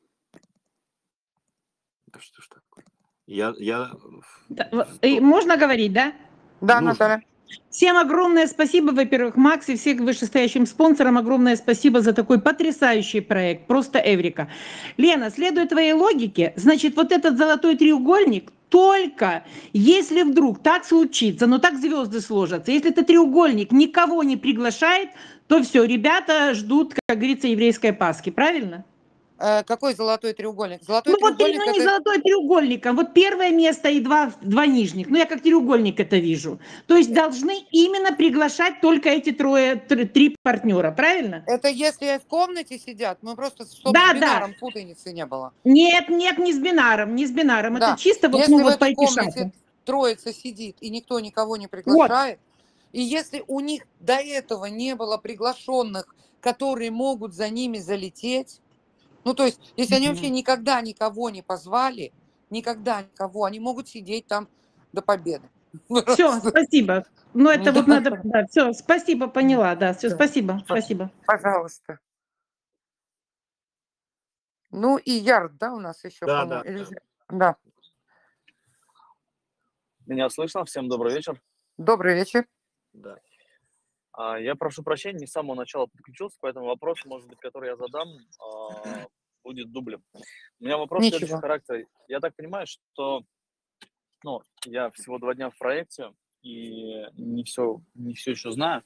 Да что ж такое? Я, я... Да, в- и можно говорить, да? Да, Нужно. Наталья. Всем огромное спасибо, во-первых, Макс и всех вышестоящим спонсорам огромное спасибо за такой потрясающий проект, просто эврика. Лена, следуя твоей логике, значит, вот этот золотой треугольник только если вдруг так случится, но так звезды сложатся, если этот треугольник никого не приглашает, то все, ребята ждут, как говорится, еврейской Пасхи, правильно? Э, какой золотой треугольник? Золотой Ну вот треугольник именно не это... золотой треугольник, а вот первое место и два, два нижних. Ну я как треугольник это вижу. То есть должны именно приглашать только эти трое, тр- три партнера, правильно? Это если в комнате сидят, мы просто, чтобы Да, с да. бинаром путаницы не было. Нет, нет, не с бинаром, не с бинаром. Да. Это чисто вот, Если ну в вот по этой эти комнате шапы. троица сидит и никто никого не Вот. приглашает, и если у них до этого не было приглашенных, которые могут за ними залететь, ну то есть если они вообще никогда никого не позвали, никогда никого, они могут сидеть там до победы. Все, спасибо. Ну это вот Да. надо, да, все, спасибо, поняла, да, все, Да. спасибо, спасибо. Пожалуйста. Ну и Ярд, да, у нас еще, Да, по-моему? да, Или... да. Да. Меня слышно? Всем добрый вечер. Добрый вечер. Да. А, Я прошу прощения, не с самого начала подключился, поэтому вопрос, может быть, который я задам, а, будет дублем. У меня вопрос следующего Ничего. характера. Я так понимаю, что ну, я всего два дня в проекте и не все, не все еще знаю.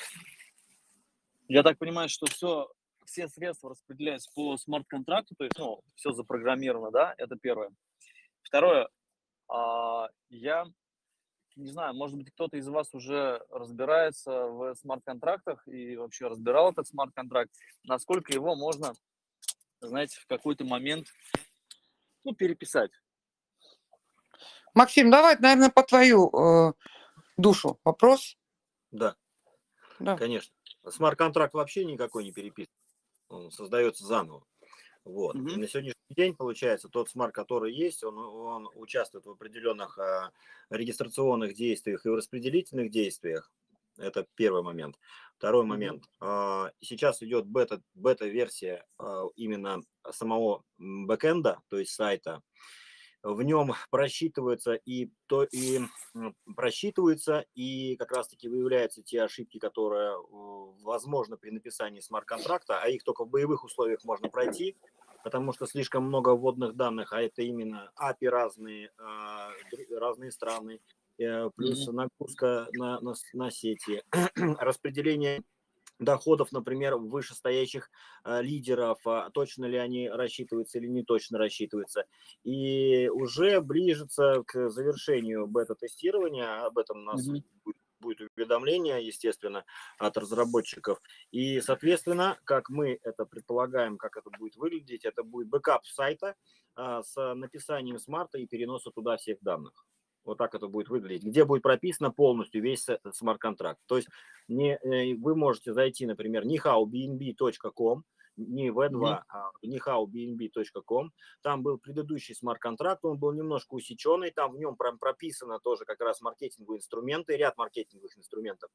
Я так понимаю, что все, все средства распределяются по смарт-контракту, то есть, ну, все запрограммировано, да, это первое. Второе, а, я не знаю, может быть, кто-то из вас уже разбирается в смарт-контрактах и вообще разбирал этот смарт-контракт, насколько его можно, знаете, в какой-то момент, ну, переписать. Максим, давай, наверное, по твою э, душу вопрос. Да, Да. конечно. Смарт-контракт вообще никакой не переписан. Он создается заново. Вот. Мгм. И на сегодняшний день, получается, тот смарт, который есть, он, он участвует в определенных а, регистрационных действиях и в распределительных действиях. Это первый момент. Второй Мгм. момент. а, Сейчас идет бета, бета-версия а, именно самого м, бэкэнда, то есть сайта. В нем просчитывается и то и м, просчитываются и как раз-таки выявляются те ошибки, которые э, возможны при написании смарт-контракта, а их только в боевых условиях можно пройти, потому что слишком много вводных данных, а это именно эй пи ай разные, а, др- разные страны, э, плюс Мгм. нагрузка на, на, с- на сети, распределение доходов, например, вышестоящих э, лидеров, а точно ли они рассчитываются или не точно рассчитываются. И уже ближется к завершению бета-тестирования, об этом у нас Мгм. будет, будет уведомление, естественно, от разработчиков. И, соответственно, как мы это предполагаем, как это будет выглядеть, это будет бэкап сайта а, с написанием смарта и переноса туда всех данных. Вот так это будет выглядеть, где будет прописано полностью весь смарт-контракт. То есть не, вы можете зайти, например, нихау би эн би точка ком, не ви два, а нихау би эн би точка ком. Там был предыдущий смарт-контракт, он был немножко усеченный, там в нем прям прописано тоже как раз маркетинговые инструменты, ряд маркетинговых инструментов.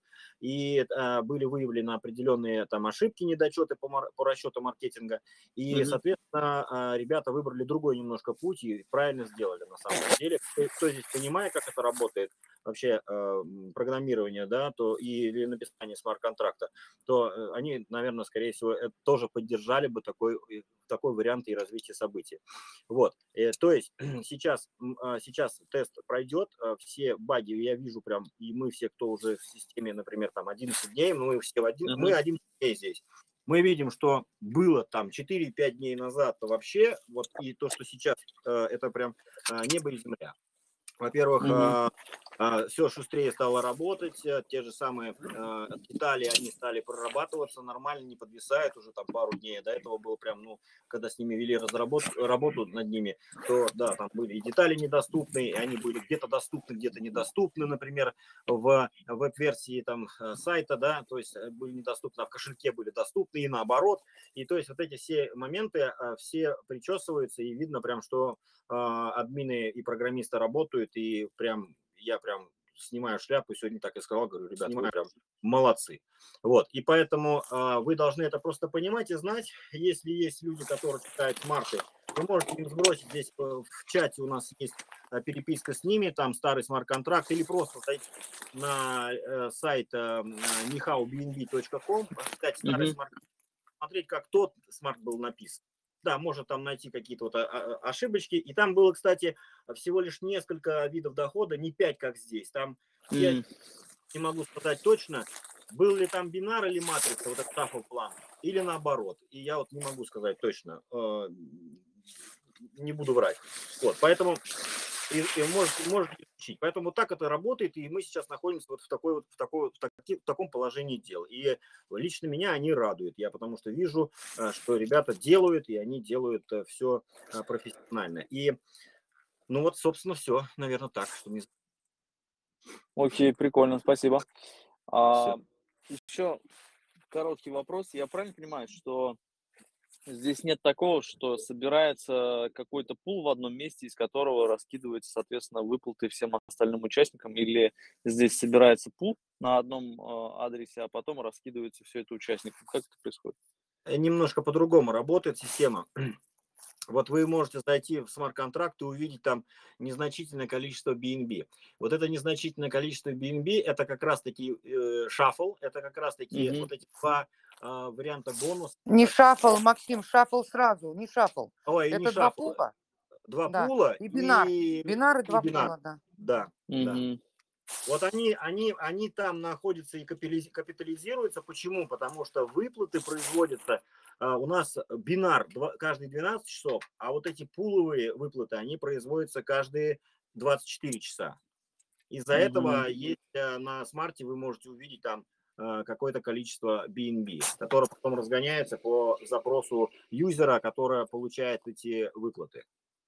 И а, были выявлены определенные там ошибки, недочеты по, мар- по расчету маркетинга. И, mm-hmm. соответственно, а, ребята выбрали другой немножко путь и правильно сделали на самом деле. Кто, кто здесь понимает, как это работает, вообще э, программирование, да, то и или написание смарт-контракта, то э, они, наверное, скорее всего, это тоже поддержали бы такой, такой вариант и развитие событий. Вот, э, то есть сейчас, э, сейчас тест пройдет, э, все баги я вижу прям, и мы все, кто уже в системе, например, там одиннадцать дней, мы все в один, uh-huh. мы одиннадцать дней здесь. Мы видим, что было там четыре-пять дней назад то вообще, вот и то, что сейчас, э, это прям э, небо и земля. Во-первых, mm-hmm. э, э, все шустрее стало работать, э, те же самые э, детали, они стали прорабатываться нормально, не подвисают уже там пару дней. До этого было прям, ну, когда с ними вели разработку, работу над ними, то да, там были и детали недоступны, и они были где-то доступны, где-то недоступны, например, в веб-версии там сайта, да, то есть были недоступны, а в кошельке были доступны и наоборот. И то есть вот эти все моменты э, все причесываются, и видно прям, что э, админы и программисты работают, и прям я прям снимаю шляпу, сегодня так и сказал, говорю, ребята, вы прям молодцы. Вот, и поэтому э, вы должны это просто понимать и знать. Если есть люди, которые читают смарты, вы можете им сбросить здесь э, в чате, у нас есть э, переписка с ними, там старый смарт-контракт, или просто зайти на э, сайт э, нихау би эн би точка ком, искать старый mm-hmm. смарт-контракт, смотреть, как тот смарт был написан. Да, может там найти какие-то вот ошибочки. И там было, кстати, всего лишь несколько видов дохода, не пять, как здесь. Там я mm. не могу сказать точно, был ли там бинар или матрица, вот этот шаффл план, или наоборот. И я вот не могу сказать точно. Не буду врать. Вот, поэтому и, и можете, можете изучить. Поэтому вот так это работает, и мы сейчас находимся вот в, такой, вот, в, такой, в, таки, в таком положении дел. И лично меня они радуют, я потому что вижу, что ребята делают, и они делают все профессионально. И, ну вот, собственно, все, наверное, так. Что мне... Окей, прикольно, спасибо. А, еще короткий вопрос. Я правильно понимаю, что здесь нет такого, что собирается какой-то пул в одном месте, из которого раскидываются, соответственно, выплаты всем остальным участникам, или здесь собирается пул на одном э, адресе, а потом раскидывается все это участникам? Как это происходит? Немножко по-другому работает система. Вот вы можете зайти в смарт-контракт и увидеть там незначительное количество би эн би. Вот это незначительное количество би эн би, это как раз-таки э, шаффл, это как раз-таки mm-hmm. вот эти два э, варианта бонуса. Не шаффл, Максим, шаффл сразу, не шаффл. Ой, это не два шаффл. пула. Два да. пула и бинар. И, бинар и, и два бинар. пула, да. Да, mm-hmm. да. Вот они, они, они там находятся и капитализируются. Почему? Потому что выплаты производятся а, у нас бинар два, каждые двенадцать часов, а вот эти пуловые выплаты, они производятся каждые двадцать четыре часа. Из-за mm-hmm. этого есть на смарте, вы можете увидеть там а, какое-то количество би эн би, которое потом разгоняется по запросу юзера, который получает эти выплаты.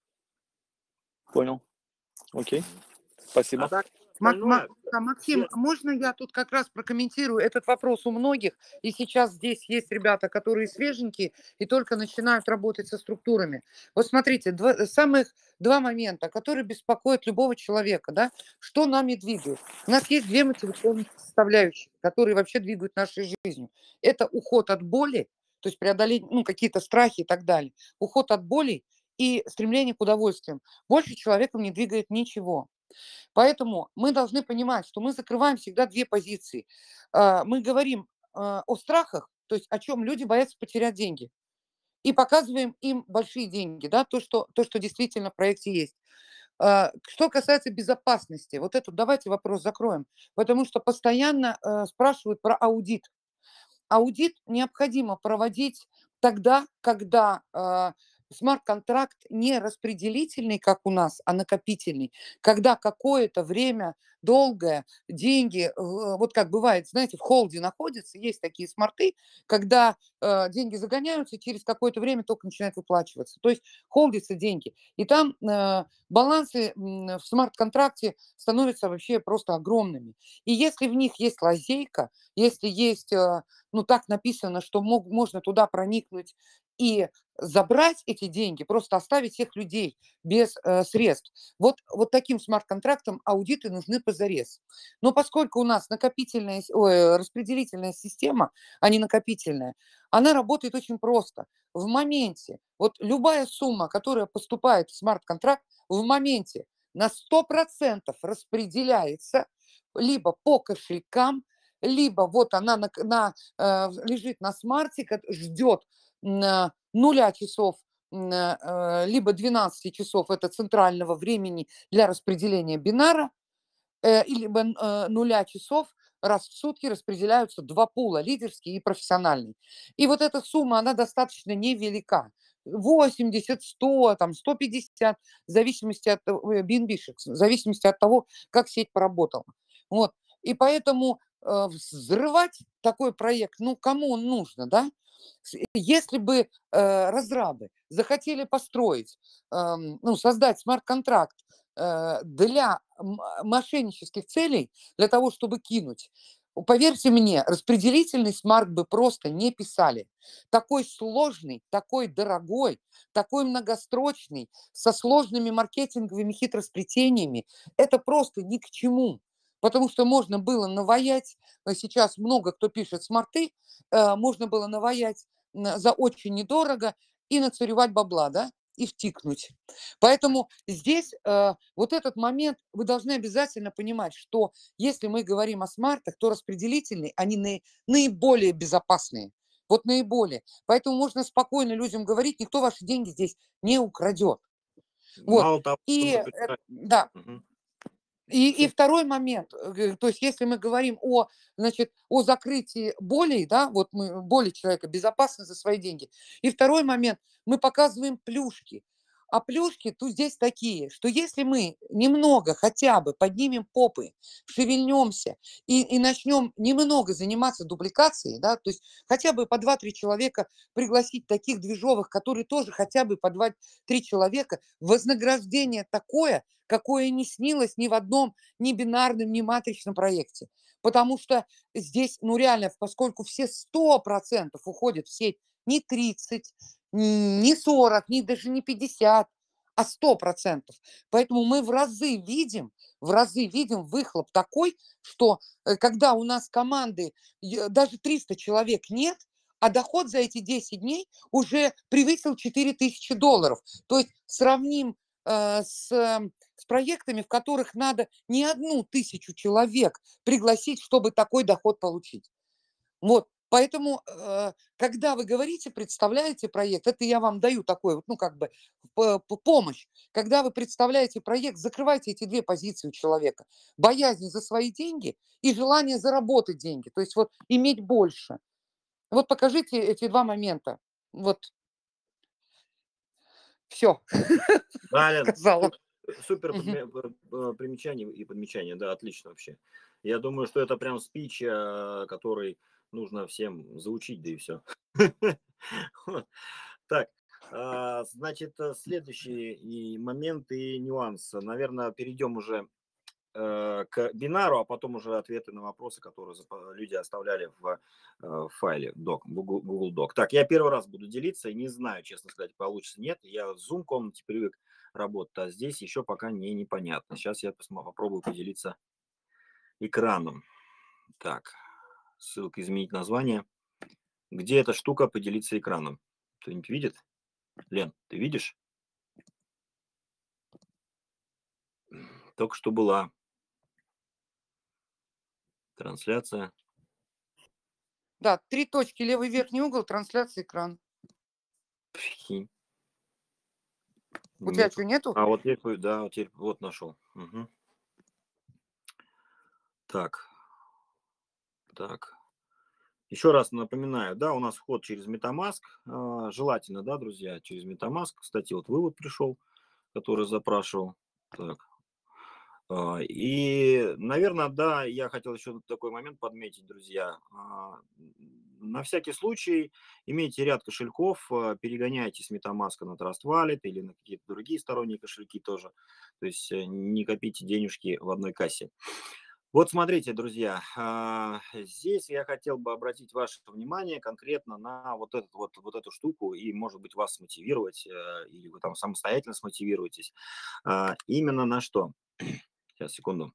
Понял. Окей. Спасибо. А так, Мак- Максим, можно я тут как раз прокомментирую этот вопрос у многих? И сейчас здесь есть ребята, которые свеженькие и только начинают работать со структурами. Вот смотрите, два, самых два момента, которые беспокоят любого человека, да, что нами двигает. У нас есть две мотивационные составляющие, которые вообще двигают нашей жизнью. Это уход от боли, то есть преодоление, ну, какие-то страхи и так далее. Уход от боли и стремление к удовольствиям. Больше человеком не двигает ничего. Поэтому мы должны понимать, что мы закрываем всегда две позиции. Мы говорим о страхах, то есть о чем люди боятся потерять деньги, и показываем им большие деньги, да, то, что, то, что действительно в проекте есть. Что касается безопасности, вот этот давайте вопрос закроем, потому что постоянно спрашивают про аудит. Аудит необходимо проводить тогда, когда смарт-контракт не распределительный, как у нас, а накопительный. Когда какое-то время долгое деньги, э, вот как бывает, знаете, в холде находятся, есть такие смарты, когда э, деньги загоняются, и через какое-то время только начинают выплачиваться. То есть холдятся деньги. И там э, балансы м, в смарт-контракте становятся вообще просто огромными. И если в них есть лазейка, если есть, э, ну так написано, что мог, можно туда проникнуть и забрать эти деньги, просто оставить всех людей без э, средств. Вот, вот таким смарт-контрактам аудиты нужны позарез. Но поскольку у нас накопительная, с- ой, распределительная система, а не накопительная, она работает очень просто. В моменте, вот любая сумма, которая поступает в смарт-контракт, в моменте на сто процентов распределяется либо по кошелькам, либо вот она на, к- на, э, лежит на смарте, ко- ждет м, нуля часов, м, э, либо двенадцати часов это центрального времени для распределения бинара, э, и либо н- э, нуля часов раз в сутки распределяются два пула, лидерский и профессиональный. И вот эта сумма, она достаточно невелика. восемьдесят, сто, там, сто пятьдесят, в зависимости от того, э, би эн би-шек, в зависимости от того, как сеть поработала. Вот. И поэтому э, взрывать такой проект, ну, кому он нужно, да? С- Если бы э, разрабы захотели построить, эм, ну, создать смарт-контракт э, для м- мошеннических целей, для того, чтобы кинуть, поверьте мне, распределительный смарт бы просто не писали. Такой сложный, такой дорогой, такой многострочный, со сложными маркетинговыми хитросплетениями, это просто ни к чему. Потому что можно было наваять, э, сейчас много кто пишет смарты, э, можно было наваять н- за очень недорого и нацаревать бабла, да, и втикнуть. Поэтому здесь э, вот этот момент вы должны обязательно понимать, что если мы говорим о смартах, то распределительные, они наи- наиболее безопасные. Вот наиболее. Поэтому можно спокойно людям говорить, никто ваши деньги здесь не украдет. Вот. Мало того, что И мы э, представим. да, Мгм. и, и Всё. второй момент, э, г- то есть если мы говорим о, значит, о закрытии болей, да, вот мы, боли человека безопасны за свои деньги. И второй момент, мы показываем плюшки. А плюшки тут здесь такие, что если мы немного хотя бы поднимем попы, шевельнемся и, и начнем немного заниматься дубликацией, да, то есть хотя бы по два-три человека пригласить таких движовых, которые тоже хотя бы по два-три человека, вознаграждение такое, какое не снилось ни в одном ни бинарном, ни матричном проекте. Потому что здесь, ну реально, поскольку все сто процентов уходят в сеть, не тридцать, не сорок, не даже не пятьдесят, а сто процентов. Поэтому мы в разы видим, в разы видим выхлоп такой, что э, когда у нас команды, э, даже триста человек нет, а доход за эти десять дней уже превысил четыре тысячи долларов. То есть сравним э, с э, с проектами, в которых надо не одну тысячу человек пригласить, чтобы такой доход получить. Вот. Поэтому, э, когда вы говорите, представляете проект, это я вам даю такой вот, ну, как бы п- п- помощь. Когда вы представляете проект, закрывайте эти две позиции у человека. Боязнь за свои деньги и желание заработать деньги. То есть вот иметь больше. Вот покажите эти два момента. Вот все Да, Лен, сказала. су- супер Мгм. подме- п- п- примечание и подмечание, да, отлично вообще. Я думаю, что это прям спич, э, который нужно всем заучить, да и все. Так, а, значит, э, следующий и момент и нюанс. Наверное, перейдем уже э, к бинару, а потом уже ответы на вопросы, которые запа- люди оставляли в э, файле док, Google, Google Doc. Так, я первый раз буду делиться и не знаю, честно сказать, получится, нет. Я в Zoom комнате привык работать, а здесь еще пока не непонятно. Сейчас я посмо- попробую поделиться экраном. Так, ссылка изменить название. Где эта штука поделиться экраном? Кто-нибудь видит? Лен, ты видишь? Только что была трансляция. Да, три точки, левый верхний угол, трансляция экрана. Прикинь. У тебя Нету. что, нету? А вот теперь, вы- да, вот теперь вот нашел. Мгм. Так, так. Еще раз напоминаю, да, у нас вход через MetaMask, а, желательно, да, друзья, через MetaMask. Кстати, вот вывод пришел, который запрашивал. Так. А, И, наверное, да, я хотел еще такой момент подметить, друзья. А, На всякий случай имейте ряд кошельков, а, перегоняйте с MetaMask на Trust Wallet или на какие-то другие сторонние кошельки тоже. То есть э, не копите денежки в одной кассе. Вот смотрите, друзья, а, здесь я хотел бы обратить ваше внимание конкретно на вот, этот, вот, вот эту штуку и, может быть, вас смотивировать, э, или вы там самостоятельно смотивируетесь. А, Именно на что? Сейчас, секунду.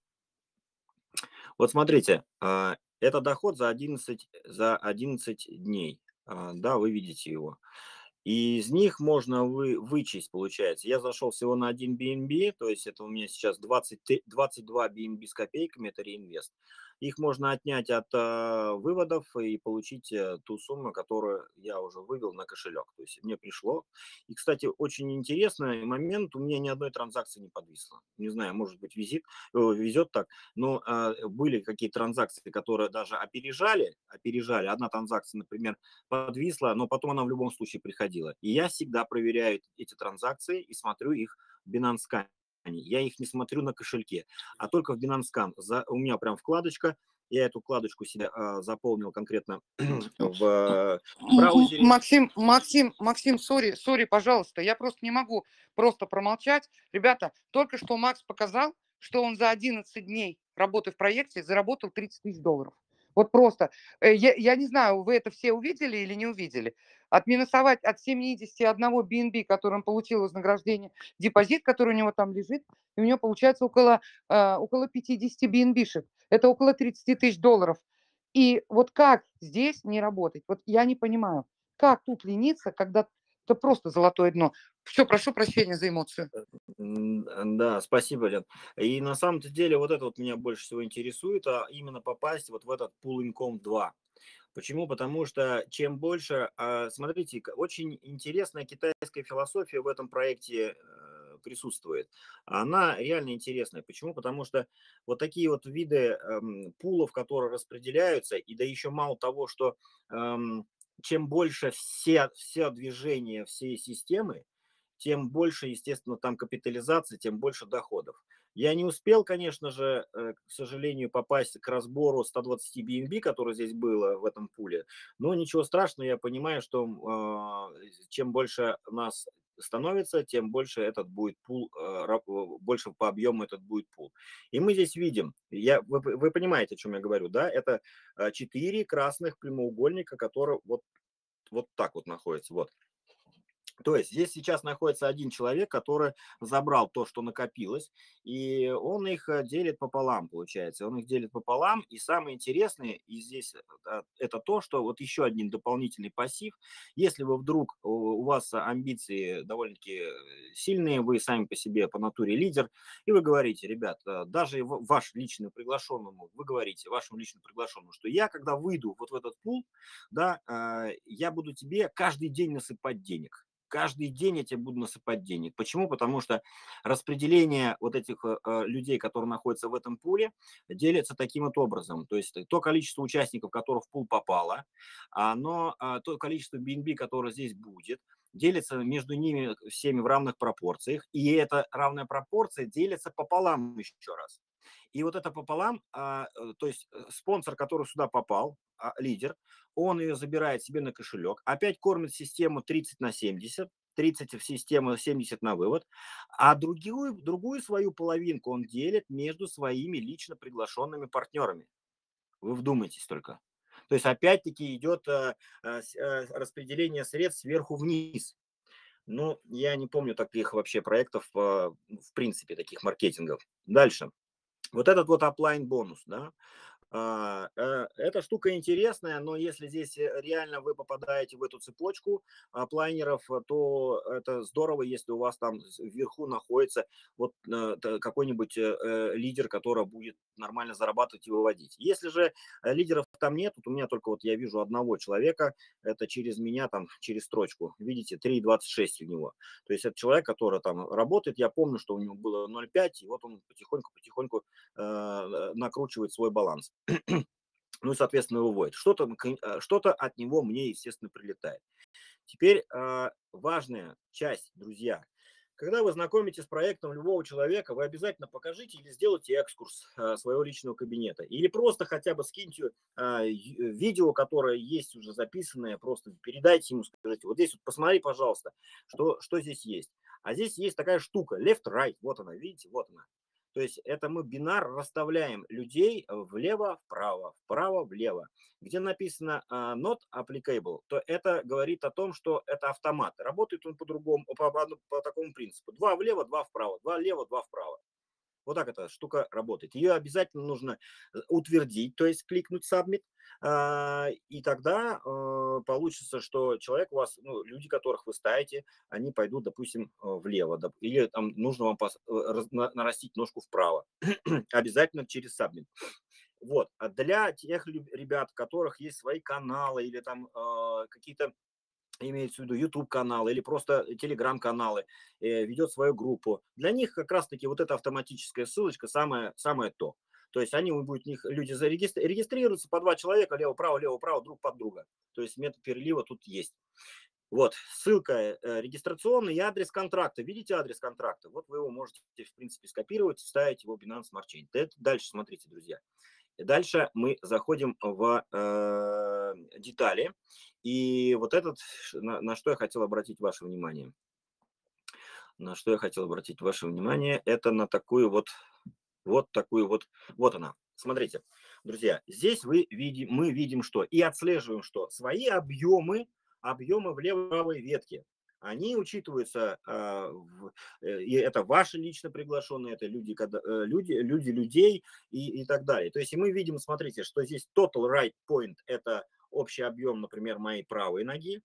Вот смотрите, а, это доход за одиннадцать, за одиннадцать дней. А, Да, вы видите его. И из них можно вы, вычесть, получается. Я зашел всего на один би эн би, то есть это у меня сейчас двадцать, три- двадцать два би эн би с копейками, это реинвест. Их можно отнять от э, выводов и получить э, ту сумму, которую я уже вывел на кошелек. То есть мне пришло. И, кстати, очень интересный момент, у меня ни одной транзакции не подвисло. Не знаю, может быть, визит, э, везет так, но э, были какие-то транзакции, которые даже опережали, опережали. Одна транзакция, например, подвисла, но потом она в любом случае приходила. И я всегда проверяю эти транзакции и смотрю их в Binance Scan. Я их не смотрю на кошельке, а только в Binance Scan. За, у меня прям вкладочка, я эту вкладочку себе а, заполнил конкретно в э, браузере. Максим, Максим, Максим, сори, сори, пожалуйста, я просто не могу просто промолчать. Ребята, только что Макс показал, что он за одиннадцать дней работы в проекте заработал тридцать тысяч долларов. Вот просто, э, я, я не знаю, вы это все увидели или не увидели. Отминусовать от семидесяти одного би эн би, который он получил вознаграждение, депозит, который у него там лежит, и у него получается около, э, около пятидесяти би эн би-шек. Это около тридцати тысяч долларов. И вот как здесь не работать? Вот я не понимаю, как тут лениться, когда это просто золотое дно. Все, прошу прощения за эмоцию. М, Да, спасибо, Лен. И на самом-то деле вот это вот меня больше всего интересует, а именно попасть вот в этот Pool Income два. Почему? Потому что чем больше, а, смотрите, к- очень интересная китайская философия в этом проекте э, присутствует. Она реально интересная. Почему? Потому что вот такие вот виды эм, пулов, которые распределяются, и да еще мало того, что эм, чем больше все, все движения всей системы, тем больше, естественно, там капитализация, тем больше доходов. Я не успел, конечно же, э, к сожалению, попасть к разбору ста двадцати би эн би, который здесь было в этом пуле. Но ничего страшного, я понимаю, что а, чем больше нас становится, тем больше этот будет пул, э, ра- э, больше по объему этот будет пул. И мы здесь видим, я, вы, вы понимаете, о чем я говорю, да? Это э, четыре красных прямоугольника, которые вот, вот так вот находятся. Вот. То есть здесь сейчас находится один человек, который забрал то, что накопилось, и он их э, делит пополам, получается. Он их делит пополам, и самое интересное и здесь э, это то, что вот еще один дополнительный пассив. Если вы вдруг, у у вас амбиции довольно-таки э, сильные, вы сами по себе по натуре лидер, и вы говорите, ребят, э, даже в- ваш личный приглашенному, вы говорите вашему личному приглашенному, что я, когда выйду вот в этот пул, да, э, я буду тебе каждый день насыпать денег. Каждый день я тебе буду насыпать денег. Почему? Потому что распределение вот этих э, э, людей, которые находятся в этом пуле, делится таким вот образом. То есть то количество участников, которых в пул попало, оно, а, то количество би эн би, которое здесь будет, делится между ними всеми в равных пропорциях. И эта равная пропорция делится пополам еще раз. И вот это пополам, а, э, то есть э, спонсор, который сюда попал, а, лидер, он ее забирает себе на кошелек, опять кормит систему тридцать на семьдесят, тридцать в систему, семьдесят на вывод, а другую, другую свою половинку он делит между своими лично приглашенными партнерами. Вы вдумайтесь только. То есть опять-таки идет э, э, с- э, распределение средств сверху вниз. Ну, я не помню таких вообще проектов, э, в принципе, таких маркетингов. Дальше. Вот этот вот оплайн бонус, да, а, э, эта штука интересная, но если здесь э, реально вы попадаете в эту цепочку оплайнеров, э, то это здорово, если у вас там с- вверху находится вот э, т- какой-нибудь э, э, лидер, который будет нормально зарабатывать и выводить. Если же э, лидеров там нет, тут у меня только вот я вижу одного человека, это через меня там, через строчку, видите, три двадцать шесть у него. То есть это человек, который там работает, я помню, что у него было ноль пять, и вот он потихоньку-потихоньку э, накручивает свой баланс. ну и, соответственно, выводит. Что-то м кон э, что-то от него мне, естественно, прилетает. Теперь, а, важная часть, друзья. Когда вы знакомите с проектом любого человека, вы обязательно покажите или сделайте экскурс, а, своего личного кабинета. Или просто хотя бы скиньте, а, ю видео, которое есть уже записанное, просто передайте ему, скажите: "Вот здесь вот посмотри, пожалуйста, что что здесь есть". А здесь есть такая штука left, right. Вот она, видите, вот она. То есть это мы бинар расставляем людей влево-вправо, вправо-влево. Где написано, а, not applicable, то это говорит о том, что это автомат. Работает он по-другому, по по по такому принципу: два влево, два вправо, два влево, два вправо. Вот так эта штука работает. Ее обязательно нужно, э, утвердить, то есть кликнуть submit, а, и тогда, э, получится, что человек у вас, ну, люди, которых вы ставите, они пойдут, допустим, э, влево, доп или там нужно вам пос э, раз на нарастить ножку вправо. Обязательно через submit. Вот. А для тех люб ребят, у которых есть свои каналы или там, а, какие-то, имеется в виду YouTube-каналы или просто телеграм-каналы, э, ведет свою группу, для них как раз таки вот эта автоматическая ссылочка самое самое то. То есть они будут, у них люди зарегистри регистрируются по два человека лево-право, лево-право друг под друга. То есть метод перелива тут есть. Вот ссылка, э, регистрационный и адрес контракта. Видите адрес контракта? Вот вы его можете, в принципе, скопировать, вставить его в Binance Smart Chain. Дэт дальше смотрите, друзья. Дальше мы заходим в, э, детали. И вот этот, ш на на что я хотел обратить ваше внимание. На что я хотел обратить ваше внимание, это на такую вот, вот такую вот, вот она. Смотрите, друзья, здесь вы види мы видим что? И отслеживаем что? Свои объемы, объемы в левой-правой ветке. Они учитываются, а, в э, и это ваши лично приглашенные, это люди, когда э, люди люди людей и и так далее. То есть и мы видим, смотрите, что здесь total right point- это общий объем, например, моей правой ноги.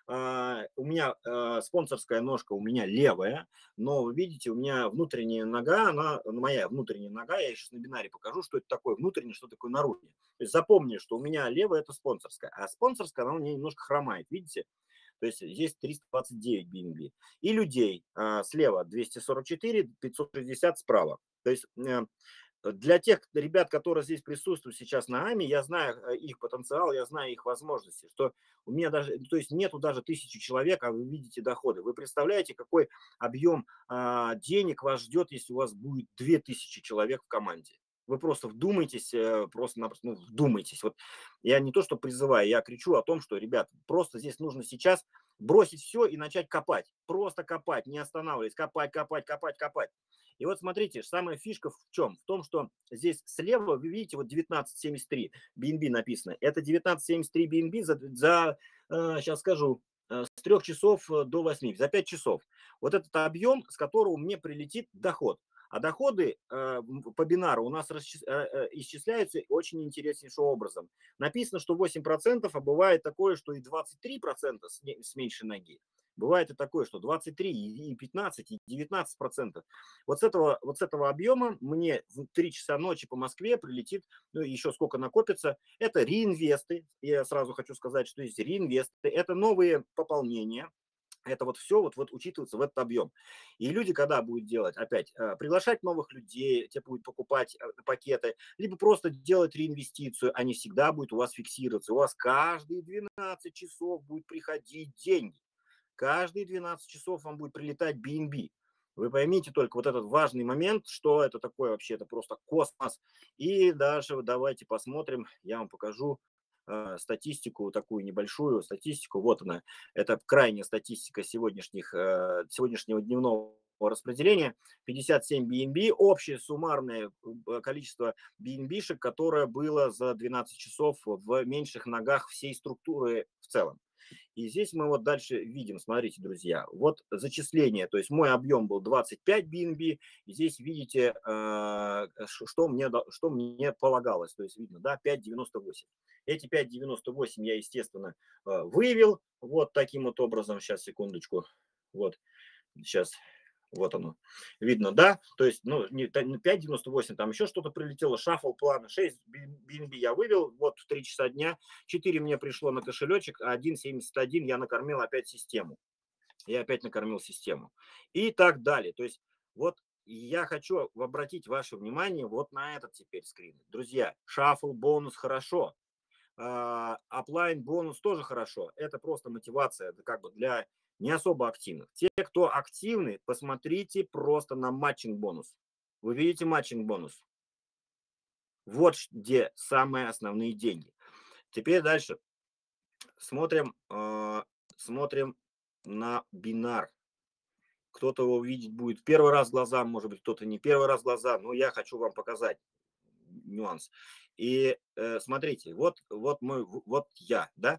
А, у меня, а, спонсорская ножка у меня левая, но вы видите, у меня внутренняя нога, она моя внутренняя нога, я сейчас на бинаре покажу, что это такое внутреннее, что такое наружное. То есть запомни, что у меня левая- это спонсорская, а спонсорская, она у меня немножко хромает, видите? То есть здесь триста двадцать девять би эн би. И людей, а, слева двести сорок четыре, пятьсот шестьдесят справа. То есть, э, для тех ребят, которые здесь присутствуют сейчас на АМИ, я знаю, э, их потенциал, я знаю их возможности, что у меня даже, то есть нету даже тысячи человек, а вы видите доходы. Вы представляете, какой объем, а, денег вас ждет, если у вас будет две тысячи человек в команде? Вы просто вдумайтесь, э, просто-напросто, ну, вдумайтесь. Вот я не то что призываю, я кричу о том, что, ребят, просто здесь нужно сейчас бросить все и начать копать. Просто копать, не останавливаясь. Копать, копать, копать, копать. И вот смотрите, самая фишка в чем? В том, что здесь слева вы видите вот девятнадцать семьдесят три би эн би написано. Это девятнадцать семьдесят три би эн би за, за э, сейчас скажу, э, с трех часов э, до восьми, за пять часов. Вот этот объем, с которого мне прилетит доход. А доходы э, м, по бинару у нас расчис- э, э, исчисляются очень интереснейшим образом. Написано, что восемь процентов, а бывает такое, что и двадцать три процента с, не- с меньшей ноги. Бывает и такое, что двадцать три, и и пятнадцать, и девятнадцать процентов. Вот с этого, вот с этого объема мне в три часа ночи по Москве прилетит, ну еще сколько накопится, это реинвесты. Я сразу хочу сказать, что есть реинвесты. Это новые пополнения. Это вот все вот, вот учитывается в этот объем. И люди, когда будут делать, опять, э, приглашать новых людей, те будут покупать э, пакеты, либо просто делать реинвестицию, они всегда будут у вас фиксироваться. У вас каждые двенадцать часов будет приходить деньги. Каждые двенадцать часов вам будет прилетать би эн би. Вы поймите только вот этот важный момент, что это такое вообще, это просто космос. И дальше вот давайте посмотрим, я вам покажу э, статистику, такую небольшую статистику. Вот она, это крайняя статистика сегодняшних, э, сегодняшнего дневного распределения. пятьдесят семь би эн би, общее суммарное э, количество би эн би-шек, которое было за двенадцать часов в меньших ногах всей структуры в целом. И здесь мы вот дальше видим, смотрите, друзья, вот зачисление, то есть мой объем был двадцать пять би эн би, и здесь видите, э, что мне, что мне полагалось, то есть видно, да, пять девяносто восемь. Эти пять девяносто восемь я, естественно, э, вывел вот таким вот образом, сейчас, секундочку, вот, сейчас, вот оно, видно, да, то есть, ну, не пять девяносто восемь, там еще что-то прилетело, шаффл плана, шесть би эн би я вывел, вот в три часа дня, четыре мне пришло на кошелечек, а один семьдесят один я накормил опять систему, я опять накормил систему и так далее, то есть, вот я хочу обратить ваше внимание вот на этот теперь скрин. Друзья, шаффл бонус хорошо, Upline бонус тоже хорошо. Это просто мотивация, это как бы для не особо активных. Те, кто активны, посмотрите просто на матчинг бонус. Вы видите матчинг бонус? Вот где самые основные деньги. Теперь дальше. Смотрим, э, смотрим на бинар. Кто-то его увидеть будет первый раз глаза, может быть, кто-то не первый раз глаза, но я хочу вам показать нюанс. И э, смотрите, вот, вот, мой, вот я, да,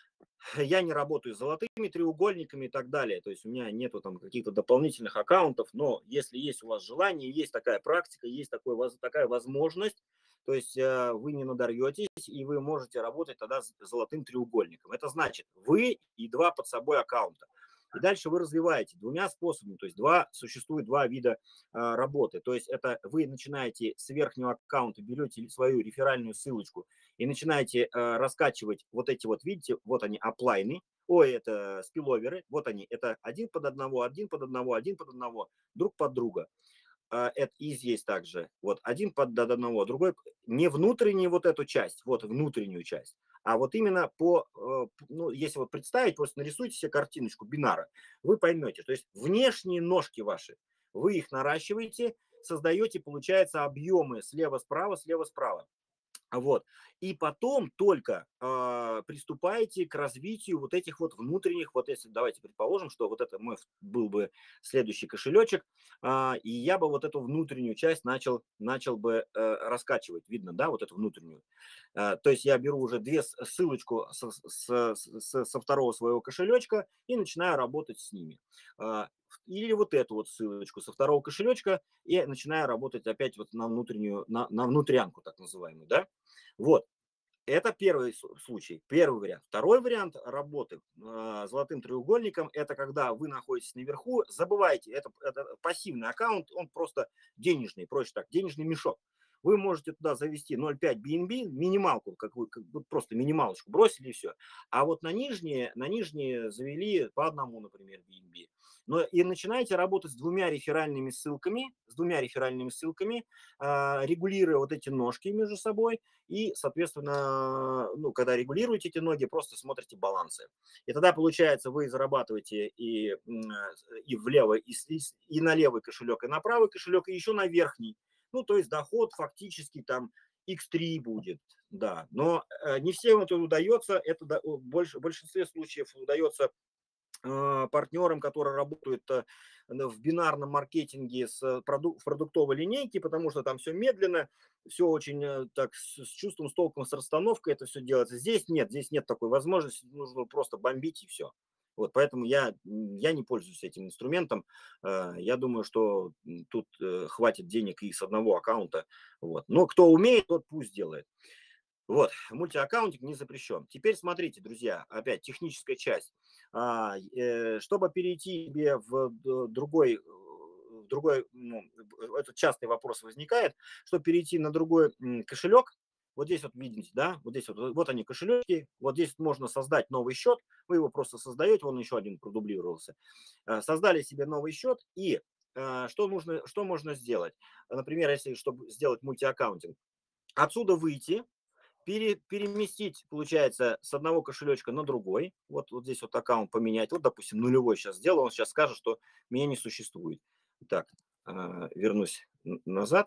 я не работаю с золотыми треугольниками и так далее, то есть у меня нету там каких-то дополнительных аккаунтов, но если есть у вас желание, есть такая практика, есть такой, такая возможность, то есть э, вы не надорветесь, и вы можете работать тогда с золотым треугольником. Это значит, вы и два под собой аккаунта. И дальше вы развиваете двумя способами, то есть два, существует два вида а, работы. То есть это вы начинаете с верхнего аккаунта, берете свою реферальную ссылочку и начинаете а, раскачивать вот эти вот, видите, вот они, аплайны, ой, это спиловеры, вот они, это один под одного, один под одного, один под одного, друг под друга. А, это и здесь также, вот один под одного, другой, не внутреннюю вот эту часть, вот внутреннюю часть, а вот именно по, ну, если вот представить, просто нарисуйте себе картиночку бинара, вы поймете, то есть внешние ножки ваши, вы их наращиваете, создаете, получается, объемы слева-справа, слева-справа. Вот. И потом только э, приступаете к развитию вот этих вот внутренних, вот если давайте предположим, что вот это мой был бы следующий кошелечек, э, и я бы вот эту внутреннюю часть начал, начал бы э, раскачивать, видно, да, вот эту внутреннюю. Э, то есть я беру уже две ссылочку со, со, со, со второго своего кошелечка и начинаю работать с ними. Э, или вот эту вот ссылочку со второго кошелечка и начинаю работать опять вот на внутреннюю, на, на внутрянку так называемую, да. Вот, это первый случай, первый вариант. Второй вариант работы э, золотым треугольником, это когда вы находитесь наверху, забывайте, это, это пассивный аккаунт, он просто денежный, проще так, денежный мешок. Вы можете туда завести ноль целых пять би эн би, минималку, как вы, как, просто минималочку бросили и все. А вот на нижние, на нижние завели по одному, например, би эн би. Но и начинаете работать с двумя реферальными ссылками, с двумя реферальными ссылками, э, регулируя вот эти ножки между собой. И, соответственно, ну, когда регулируете эти ноги, просто смотрите балансы. И тогда, получается, вы зарабатываете и, и в левый, и, и на левый кошелек, и на правый кошелек, и еще на верхний. Ну, то есть доход фактически там икс три будет, да. Но э, не всем это удается, это да, больше, в большинстве случаев удается э, партнерам, которые работают э, в бинарном маркетинге с продук- в продуктовой линейке, потому что там все медленно, все очень э, так с, с чувством, с толком, с расстановкой это все делается. Здесь нет, здесь нет такой возможности, нужно просто бомбить и все. Вот, поэтому я, я не пользуюсь этим инструментом. Я думаю, что тут хватит денег и с одного аккаунта. Вот. Но кто умеет, тот пусть делает. Вот, мультиаккаунтинг не запрещен. Теперь смотрите, друзья, опять техническая часть. Чтобы перейти тебе в другой, в другой, ну, этот частый вопрос возникает, чтобы перейти на другой кошелек, вот здесь вот видите, да, вот здесь вот, вот они кошелечки, вот здесь можно создать новый счет, вы его просто создаете, вон еще один продублировался. Создали себе новый счет, и что нужно, что можно сделать? Например, если чтобы сделать мультиаккаунтинг, отсюда выйти, пере, переместить, получается, с одного кошелечка на другой, вот, вот здесь вот аккаунт поменять, вот, допустим, нулевой сейчас сделал, он сейчас скажет, что меня не существует. Так, вернусь назад,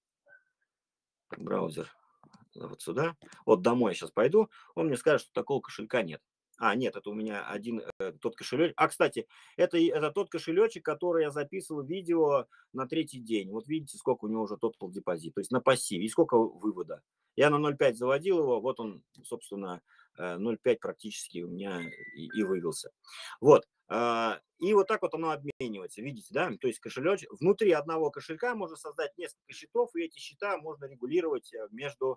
браузер. Вот сюда, вот домой я сейчас пойду, он мне скажет, что такого кошелька нет. А, нет, это у меня один э, тот кошелек. А, кстати, это, это тот кошелечек, который я записывал видео на третий день. Вот видите, сколько у него уже total депозит, то есть на пассиве, и сколько вывода. Я на ноль целых пять заводил его, вот он, собственно, ноль целых пять практически у меня и, и вывелся. Вот. И вот так вот оно обменивается, видите, да, то есть кошелек, внутри одного кошелька можно создать несколько счетов, и эти счета можно регулировать между,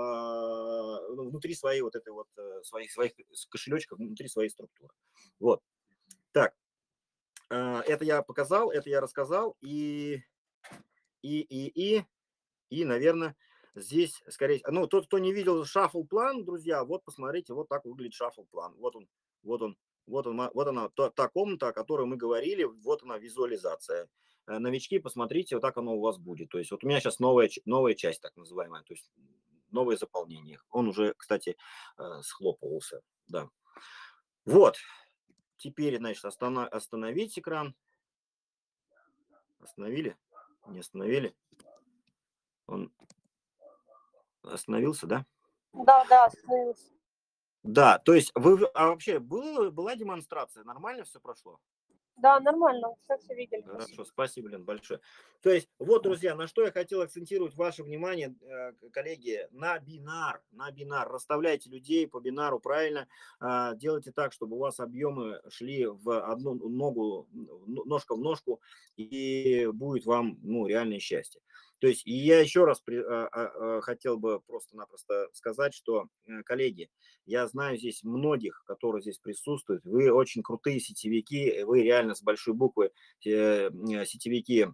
внутри своей вот этой вот, своих, своих кошелечков, внутри своей структуры. Вот, так, это я показал, это я рассказал, и, и, и, и, и, наверное, здесь, скорее, ну, тот, кто не видел шаффл-план, друзья, вот посмотрите, вот так выглядит шаффл-план, вот он, вот он. Вот, он, вот она, та, та комната, о которой мы говорили, вот она визуализация. Новички, посмотрите, вот так оно у вас будет. То есть вот у меня сейчас новая, новая часть, так называемая. То есть новое заполнение. Он уже, кстати, э, схлопывался. Да. Вот. Теперь, значит, останов... остановить экран. Остановили? Не остановили? Он остановился, да? Да, да, остановился. Да, то есть вы, а вообще было, была демонстрация? Нормально все прошло? Да, нормально, все, все видели. Хорошо, спасибо, Лен, большое. То есть, вот, друзья, на что я хотел акцентировать ваше внимание, коллеги, на бинар, на бинар. Расставляйте людей по бинару правильно, делайте так, чтобы у вас объемы шли в одну ногу, ножка в ножку, и будет вам, ну, реальное счастье. То есть, и я еще раз при, а, а, хотел бы просто-напросто сказать, что, коллеги, я знаю здесь многих, которые здесь присутствуют, вы очень крутые сетевики, вы реально с большой буквы э, сетевики,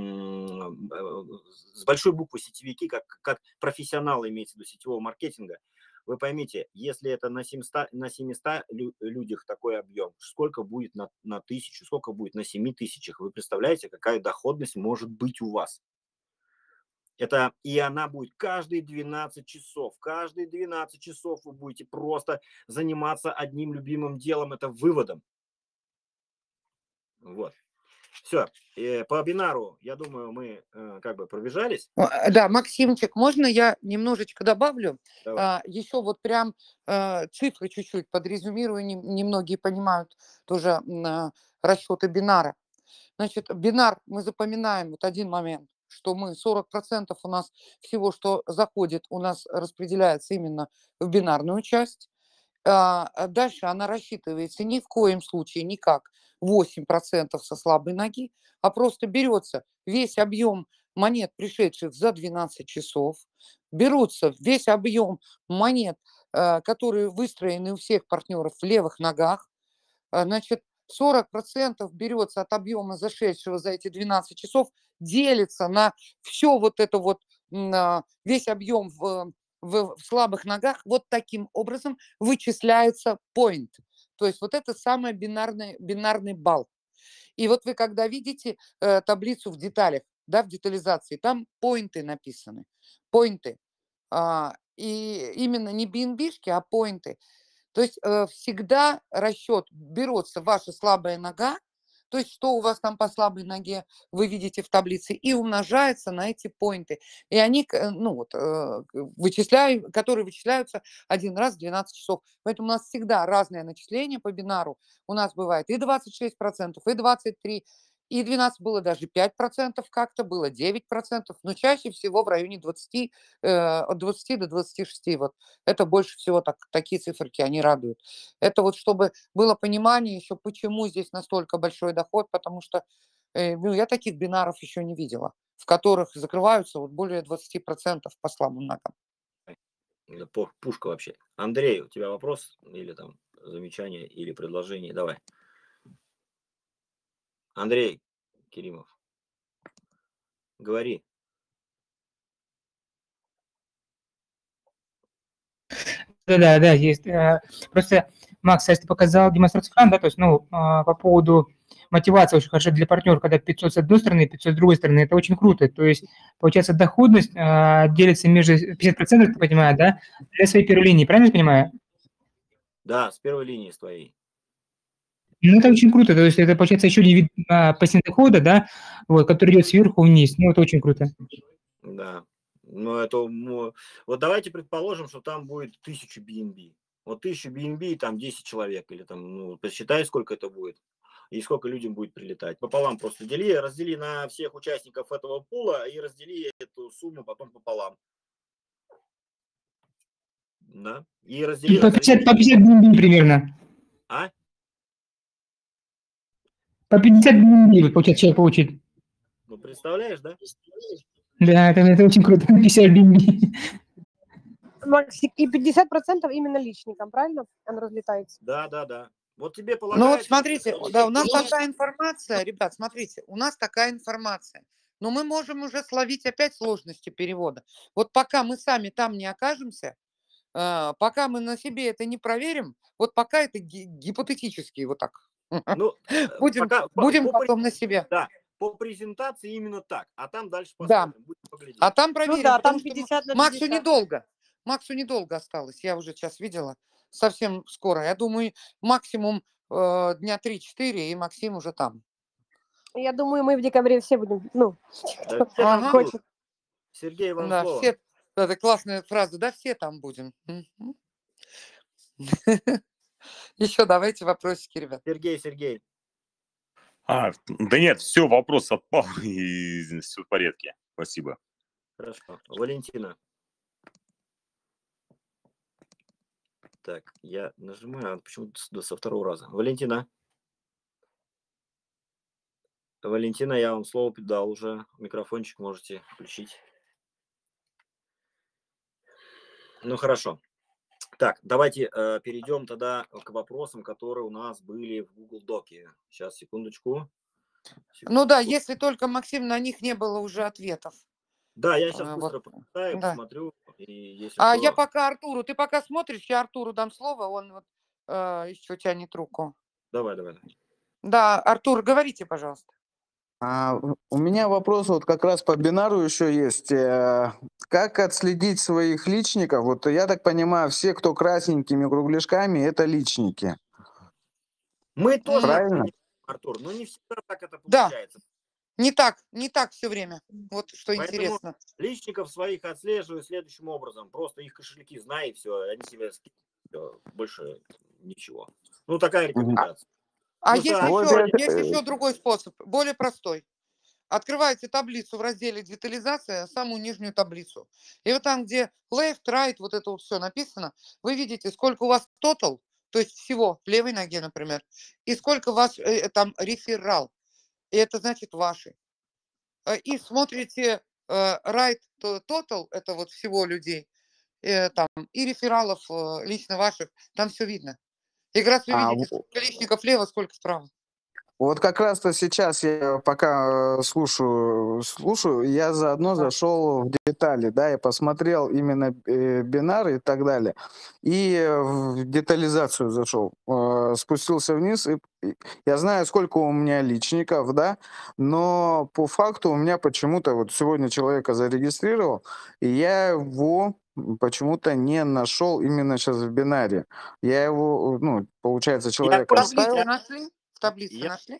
с большой буквы сетевики, как, как профессионалы, имеется в виду сетевого маркетинга. Вы поймите, если это на семьстах, на семистах людях такой объем, сколько будет на, на тысячу, сколько будет на семи тысячах, вы представляете, какая доходность может быть у вас? Это, и она будет каждые двенадцать часов. Каждые двенадцать часов вы будете просто заниматься одним любимым делом, это выводом. Вот. Все. По бинару, я думаю, мы как бы пробежались. Да, Максимчик, можно я немножечко добавлю? Давай. Еще вот прям цифры чуть-чуть подрезюмирую, немногие понимают тоже расчеты бинара. Значит, бинар мы запоминаем, вот один момент, что мы сорок процентов у нас всего, что заходит, у нас распределяется именно в бинарную часть. Дальше она рассчитывается ни в коем случае никак восемь процентов со слабой ноги, а просто берется весь объем монет, пришедших за двенадцать часов, берутся весь объем монет, которые выстроены у всех партнеров в левых ногах, значит, сорок процентов берется от объема зашедшего за эти двенадцать часов, делится на все вот это вот, весь объем в, в, в слабых ногах, вот таким образом вычисляется point. То есть вот это самый бинарный, бинарный балл. И вот вы когда видите э, таблицу в деталях, да, в детализации, там поинты написаны, поинты. А, и именно не би эн би-шки, а поинты. То есть э, всегда расчет берется ваша слабая нога, то есть что у вас там по слабой ноге вы видите в таблице, и умножается на эти поинты. И они, ну вот, э, вычисляют, которые вычисляются один раз в двенадцать часов. Поэтому у нас всегда разное начисление по бинару. У нас бывает и двадцать шесть процентов, и двадцать три процента. И двенадцать было даже пять процентов как-то, было девять процентов, но чаще всего в районе двадцати, э, от двадцати до двадцати шести. Вот это больше всего так, такие циферки, они радуют. Это вот чтобы было понимание еще, почему здесь настолько большой доход, потому что э, ну, я таких бинаров еще не видела, в которых закрываются вот более двадцати процентов по слабым ногам. Пушка вообще. Андрей, у тебя вопрос или там замечание, или предложение? Давай. Андрей Керимов, говори. Да, да, да, есть. Просто, Макс, если ты показал демонстрацию экрана, да, то есть, ну, по поводу мотивации очень хорошо для партнера, когда пятьсот с одной стороны, пятьсот с другой стороны, это очень круто. То есть, получается, доходность делится между пятьдесят процентов, ты понимаешь, да, для своей первой линии, правильно я понимаю? Да, с первой линии с твоей. Ну, это очень круто, то есть это, получается, еще не вид а, пассивного дохода, да, вот, который идет сверху вниз, ну, это очень круто. Да, ну, это, ну, вот давайте предположим, что там будет тысяча би эн би, вот тысяча би эн би и там десять человек, или там, ну, посчитай, сколько это будет, и сколько людям будет прилетать. Пополам просто дели, раздели на всех участников этого пула и раздели эту сумму потом пополам. Да, и раздели... По пятьдесят, по пятьдесят би эн би примерно. А? По пятьдесят би эн би, получается, человек получит. Ну, представляешь, да? Да, это, это очень круто, пятьдесят би эн би. Максик, и пятьдесят процентов именно личникам, правильно? Он разлетается. Да, да, да. Вот тебе полагается... Ну вот смотрите, да, у нас такая информация, ребят, смотрите, у нас такая информация. Но мы можем уже словить опять сложности перевода. Вот пока мы сами там не окажемся, пока мы на себе это не проверим, вот пока это гипотетически вот так. Ну, будем пока, будем по, потом на себе. Да, по презентации именно так, а там дальше посмотрим. Да. А там проверим, ну, да, потому там пятьдесят что на пятьдесят. Максу недолго. Максу недолго осталось, я уже сейчас видела, совсем скоро. Я думаю, максимум э, дня три-четыре, и Максим уже там. Я думаю, мы в декабре все будем, ну, Да кто все там Ага. будут. хочет. Сергей, вам Да, слово. все, это классная фраза, да, все там будем. Мгм. Еще давайте вопросики, ребят. Сергей, Сергей. А, да нет, все, вопрос отпал, и все в порядке. Спасибо. Хорошо. Валентина. Так, я нажимаю, а почему-то с- со второго раза. Валентина. Валентина, я вам слово дал уже. Микрофончик можете включить. Ну, хорошо. Так, давайте э, перейдем тогда к вопросам, которые у нас были в Google Доке. Сейчас, секундочку. Ну да, секундочку. если только, Максим, на них не было уже ответов. Да, я сейчас Э, быстро Вот, почитаю, да. посмотрю. И если А я что... пока Артуру, ты пока смотришь, я Артуру дам слово, он вот э, еще тянет руку. Давай, давай. давай. Да, Артур, говорите, пожалуйста. А, у у меня вопрос вот как раз по бинару еще есть. Э, Как отследить своих личников? Вот я так понимаю, все, кто красненькими кругляшками, это личники. Мы тоже так Правильно? понимаем, Артур, но не всегда так это Да, получается. не так, не так все время. Вот что Поэтому интересно. личников своих отслеживаю следующим образом. Просто их кошельки знай, и все, они себя скидывают. Всё, больше ничего. Ну, такая А, рекомендация. а Потому есть что Вот еще, это, есть э, еще другой способ, более простой. Открываете таблицу в разделе детализация, самую нижнюю таблицу. И вот там, где left, right, вот это вот все написано, вы видите, сколько у вас total, то есть всего в левой ноге, например, и сколько у вас э, там реферал. И это значит ваши. Э, И смотрите э, right to total, это вот всего людей, э, там, и рефералов э, лично ваших, там все видно. И как раз вы а, видите, сколько личников влево, сколько справа. Вот как раз-то сейчас я пока э, слушаю, слушаю, я заодно Да. зашел в детали, да, я посмотрел именно э, бинары и так далее, и э, в детализацию зашел, э, спустился вниз, и, и я знаю, сколько у меня личников, да, но по факту у меня почему-то, вот сегодня человека зарегистрировал, и я его почему-то не нашел именно сейчас в бинаре. Я его, ну, получается, я В человека понял, таблице оставил. я, нашли? В таблице я, нашли?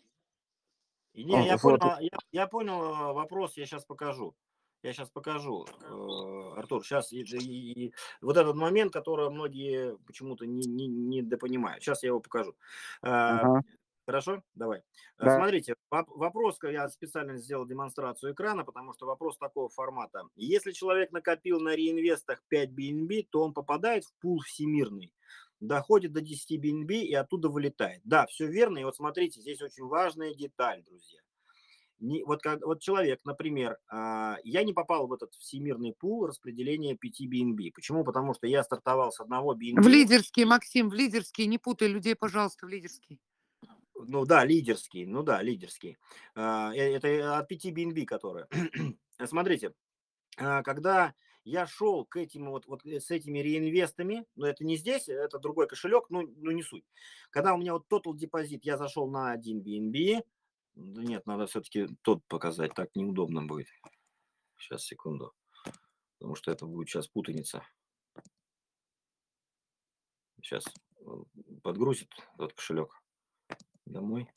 не, я Вот. понял, я, я понял э, вопрос, я сейчас покажу. Я сейчас покажу, э, Артур, сейчас и, и- и вот этот момент, который многие почему-то не, не, не допонимают. Сейчас я его покажу. Э, Ага. Хорошо? Давай. Э, Да. Смотрите, воп- вопрос, я специально сделал демонстрацию экрана, потому что вопрос такого формата. Если человек накопил на реинвестах пять би эн би, то он попадает в пул всемирный, доходит до десяти би эн би и оттуда вылетает. Да, все верно. И вот смотрите, здесь очень важная деталь, друзья. Не, вот, как, вот человек, например, а, я не попал в этот всемирный пул распределения пяти би эн би. Почему? Потому что я стартовал с одного би эн В би. лидерский, Максим, в лидерский, не путай людей, пожалуйста, в лидерский. Ну да, лидерский, ну да, лидерский. А, э, Это от пяти би эн би, которые. Смотрите, а, когда я шел к этим вот, вот э, с этими реинвестами, но это не здесь, это другой кошелек, ну, ну не суть. Когда у меня вот total депозит, я зашел на один би эн би. Да нет, надо все-таки тот показать, так неудобно будет. Сейчас, секунду. Потому что это будет сейчас путаница. Сейчас подгрузит этот кошелек домой.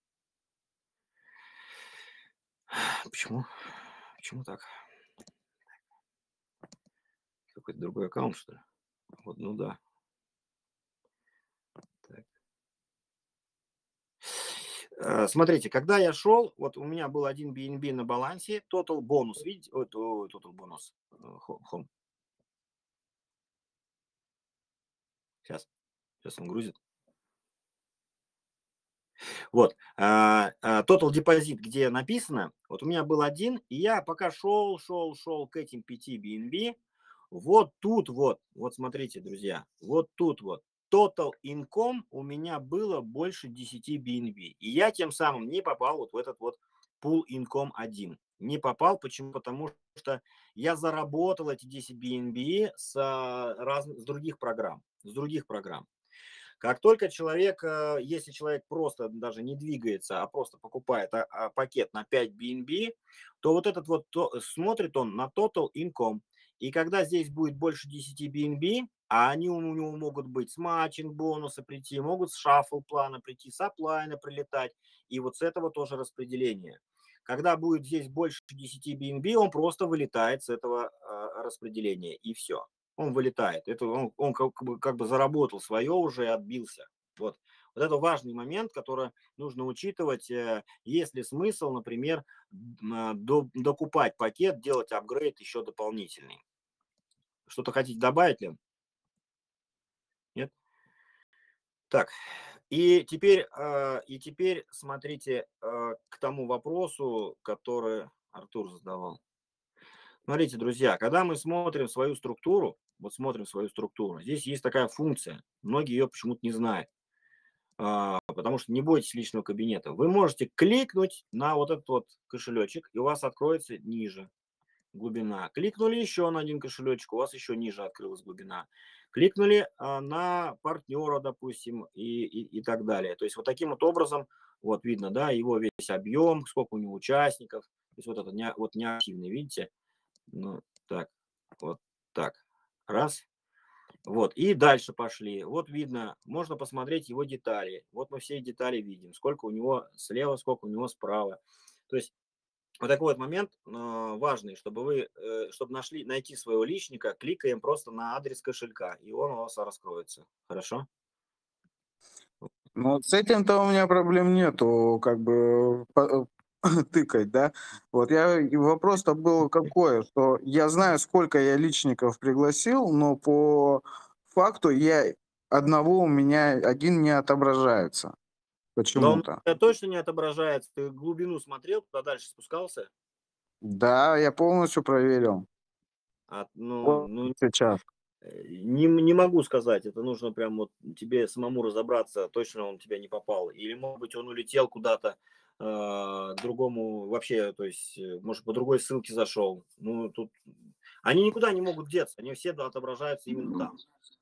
Почему? Почему так? Какой-то другой аккаунт, что ли? Вот, ну да. Так. Э, Смотрите, когда я шел, вот у меня был один би эн би на балансе, total бонус, видите? Вот, о, total бонус. э, хо- Home. Сейчас, сейчас он грузит. Вот, а, а, total депозит, где написано, вот у меня был один, и я пока шел, шел, шел к этим пяти би эн би, вот тут вот, вот смотрите, друзья, вот тут вот, total income у меня было больше десяти би эн би, и я тем самым не попал вот в этот вот pool income один. Не попал, почему? Потому что я заработал эти десять би эн би с, а, разных, с других программ, с других программ. Как только человек, э, если человек просто даже не двигается, а просто покупает а, а, пакет на пять би эн би, то вот этот вот то, смотрит он на total income. И когда здесь будет больше десяти би эн би, а они у него могут быть с матчинг бонусы прийти, могут с шаффл плана прийти, с аплайна прилетать, и вот с этого тоже распределение. Когда будет здесь больше десяти би эн би, он просто вылетает с этого э, распределения, и все. Он вылетает. Это он, он как, бы, как бы заработал свое уже и отбился. Вот. Вот это важный момент, который нужно учитывать. Есть ли смысл, например, докупать пакет, делать апгрейд еще дополнительный? Что-то хотите добавить, Лен? Нет? Так, и теперь, и теперь смотрите к тому вопросу, который Артур задавал. Смотрите, друзья, когда мы смотрим свою структуру, вот смотрим свою структуру, здесь есть такая функция, многие ее почему-то не знают. Потому что не бойтесь личного кабинета. Вы можете кликнуть на вот этот вот кошелечек, и у вас откроется ниже глубина. Кликнули еще на один кошелечек, у вас еще ниже открылась глубина. Кликнули на партнера, допустим, и, и, и так далее. То есть вот таким вот образом, вот видно, да, его весь объем, сколько у него участников. То есть вот это не, вот неактивный, видите? Ну, так, вот так. Раз. Вот, и дальше пошли. Вот видно, можно посмотреть его детали. Вот мы все детали видим. Сколько у него слева, сколько у него справа. То есть вот такой вот момент э, важный, чтобы вы, э, чтобы нашли, найти своего личника, кликаем просто на адрес кошелька, и он у вас раскроется. Хорошо? Ну, с этим-то у меня проблем нету, как бы по- тыкать, да. Вот я, и вопрос-то был какой, что я знаю, сколько я личников пригласил, но по факту я одного у меня один не отображается Но он почему-то. э, точно не отображается. Ты глубину смотрел, куда дальше спускался? Да, я полностью проверил. А, ну, Вот ну, сейчас. э, не, не могу сказать. Это нужно прям вот тебе самому разобраться, точно он тебя не попал. Или, может быть, он улетел куда-то э, другому вообще, то есть, э, может, по другой ссылке зашел. Ну, тут они никуда не могут деться, они все отображаются именно там.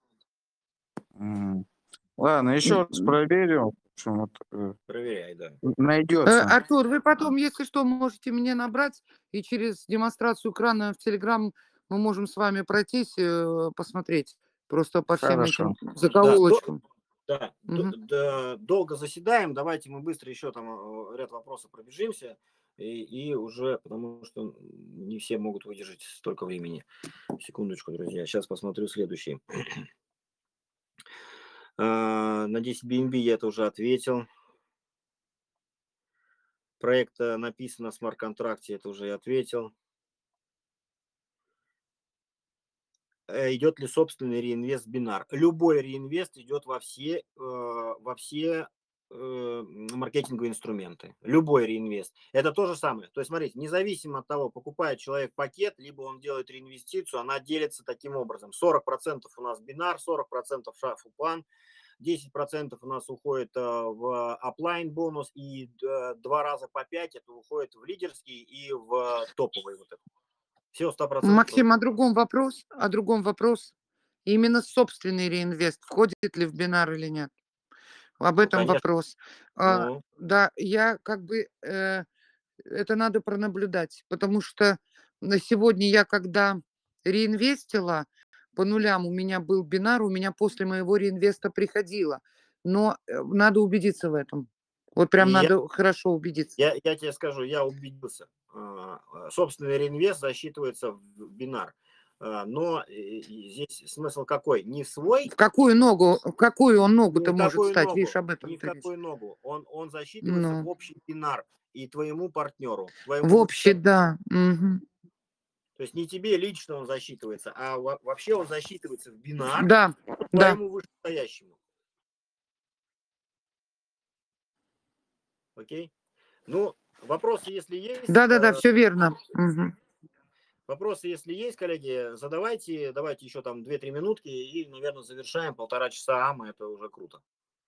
М. Ладно, еще раз проверю. В общем, вот, э, Проверяй, да. Э, найдется. Артур, вы потом, если что, можете мне набрать, и через демонстрацию экрана в Телеграм мы можем с вами пройтись, э, посмотреть просто по всем Хорошо. этим Да, до, закоулочкам. да, до- Мгм. до- долго заседаем. Давайте мы быстро еще там э, ряд вопросов пробежимся. И, и уже, потому что не все могут выдержать столько времени. Секундочку, друзья. Сейчас посмотрю следующий. А, На десять би эн би я это уже ответил. Проект э, написано в смарт-контракте, это уже я ответил. Э, Идет ли собственный реинвест в бинар? Любой реинвест идет во все, э, во все э, маркетинговые инструменты. Любой реинвест. Это то же самое. То есть, смотрите, независимо от того, покупает человек пакет, либо он делает реинвестицию, она делится таким образом. сорок процентов у нас бинар, сорок процентов шафл план, десять процентов у нас уходит э, в оплайн бонус, и э, два раза по пять это уходит в лидерский и в топовый. Вот это. Все сто процентов. Максим, о другом вопрос, о другом вопрос. Именно собственный реинвест входит ли в бинар или нет? Об Ну, этом конечно. вопрос. А, Ну, да, я как бы, э, это надо пронаблюдать, потому что на сегодня я когда реинвестила по нулям, у меня был бинар, у меня после моего реинвеста приходило, но э, надо убедиться в этом. Вот прям и я, надо хорошо убедиться. я, я тебе скажу, я убедился. А, а, Собственный реинвест засчитывается в бинар. А, Но э, и здесь смысл какой? Не в свой, В какую ногу, в какую он ни ногу-то в может какую стать? ногу, Видишь, об ни этом в ты речь. какую ногу. Он, он засчитывается в Ну, общий бинар и твоему партнеру, в твоему общий, участнику. да. Мгм. То есть не тебе лично он засчитывается, а во- вообще он засчитывается в бинар Да, да. твоему вышестоящему. Окей? Ну, вопросы, если есть, Да, да, да, э, все верно. Мгм. вопросы, если есть, коллеги, задавайте. Давайте еще там две-три минутки и, наверное, завершаем. Полтора часа АМА, это уже круто.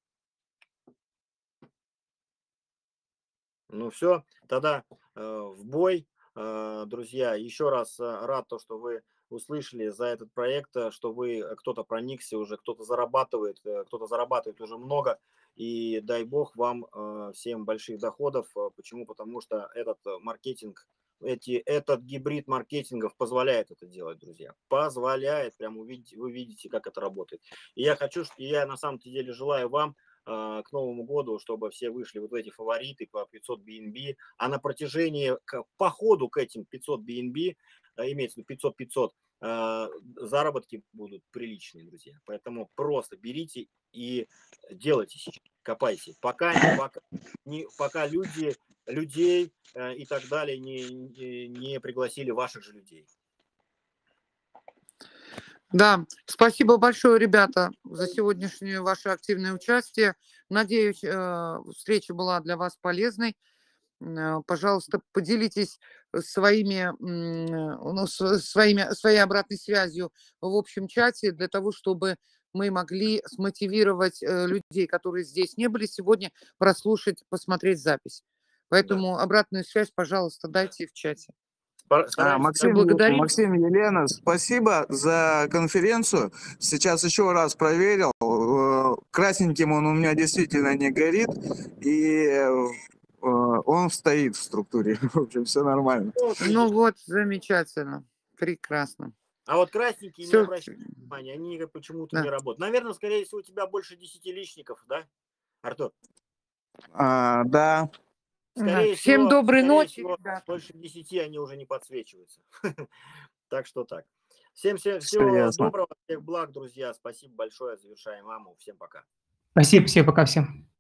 Ну все, тогда э, в бой, Э, друзья. Еще раз э, рад то, что вы услышали за этот проект, э, что вы, э, кто-то проникся уже, кто-то зарабатывает, э, кто-то зарабатывает уже много. И дай бог вам э, всем больших доходов. Э, Почему? Потому что этот э, маркетинг, эти, этот гибрид маркетингов позволяет это делать, друзья. Позволяет, прям увидеть, вы видите, как это работает. И я хочу, что я на самом деле желаю вам э, к Новому году, чтобы все вышли вот в эти фавориты по пятьсот би эн би, а на протяжении, к, по ходу к этим пятьсот би эн би, э, имеется в виду пятьсот пятьсот, э, заработки будут приличные, друзья. Поэтому просто берите и делайте сейчас, копайте. Пока, пока, не, пока люди, людей э, и так далее не, не, не пригласили ваших же людей. Да, спасибо большое, ребята, за сегодняшнее ваше активное участие. Надеюсь, э, встреча была для вас полезной. Э, Пожалуйста, поделитесь своими, м, ну, с- своими, своей обратной связью в общем чате для того, чтобы мы могли смотивировать э, людей, которые здесь не были сегодня, прослушать, посмотреть запись. Поэтому обратную связь, пожалуйста, дайте в чате. Пора- А, Стараемся. Максим, Благодарим. Максим, Елена, спасибо за конференцию. Сейчас еще раз проверил. Э, Красненьким он у меня действительно не горит. И э, он стоит в структуре. В общем, все нормально. Вот видишь. Ну вот, замечательно, прекрасно. А вот красненькие, не Все, обращайте внимания, они как почему-то да. не работают. Наверное, скорее всего, у тебя больше десяти личников, да, Артур? А, да. Скорее Всем всего, доброй скорее ночи, всего, ребята. больше десяти они уже не подсвечиваются. Так что так. Всем всем Все всего ясно. доброго, всех благ, друзья. Спасибо большое. Завершаем маму. Всем пока. Спасибо, всем пока всем.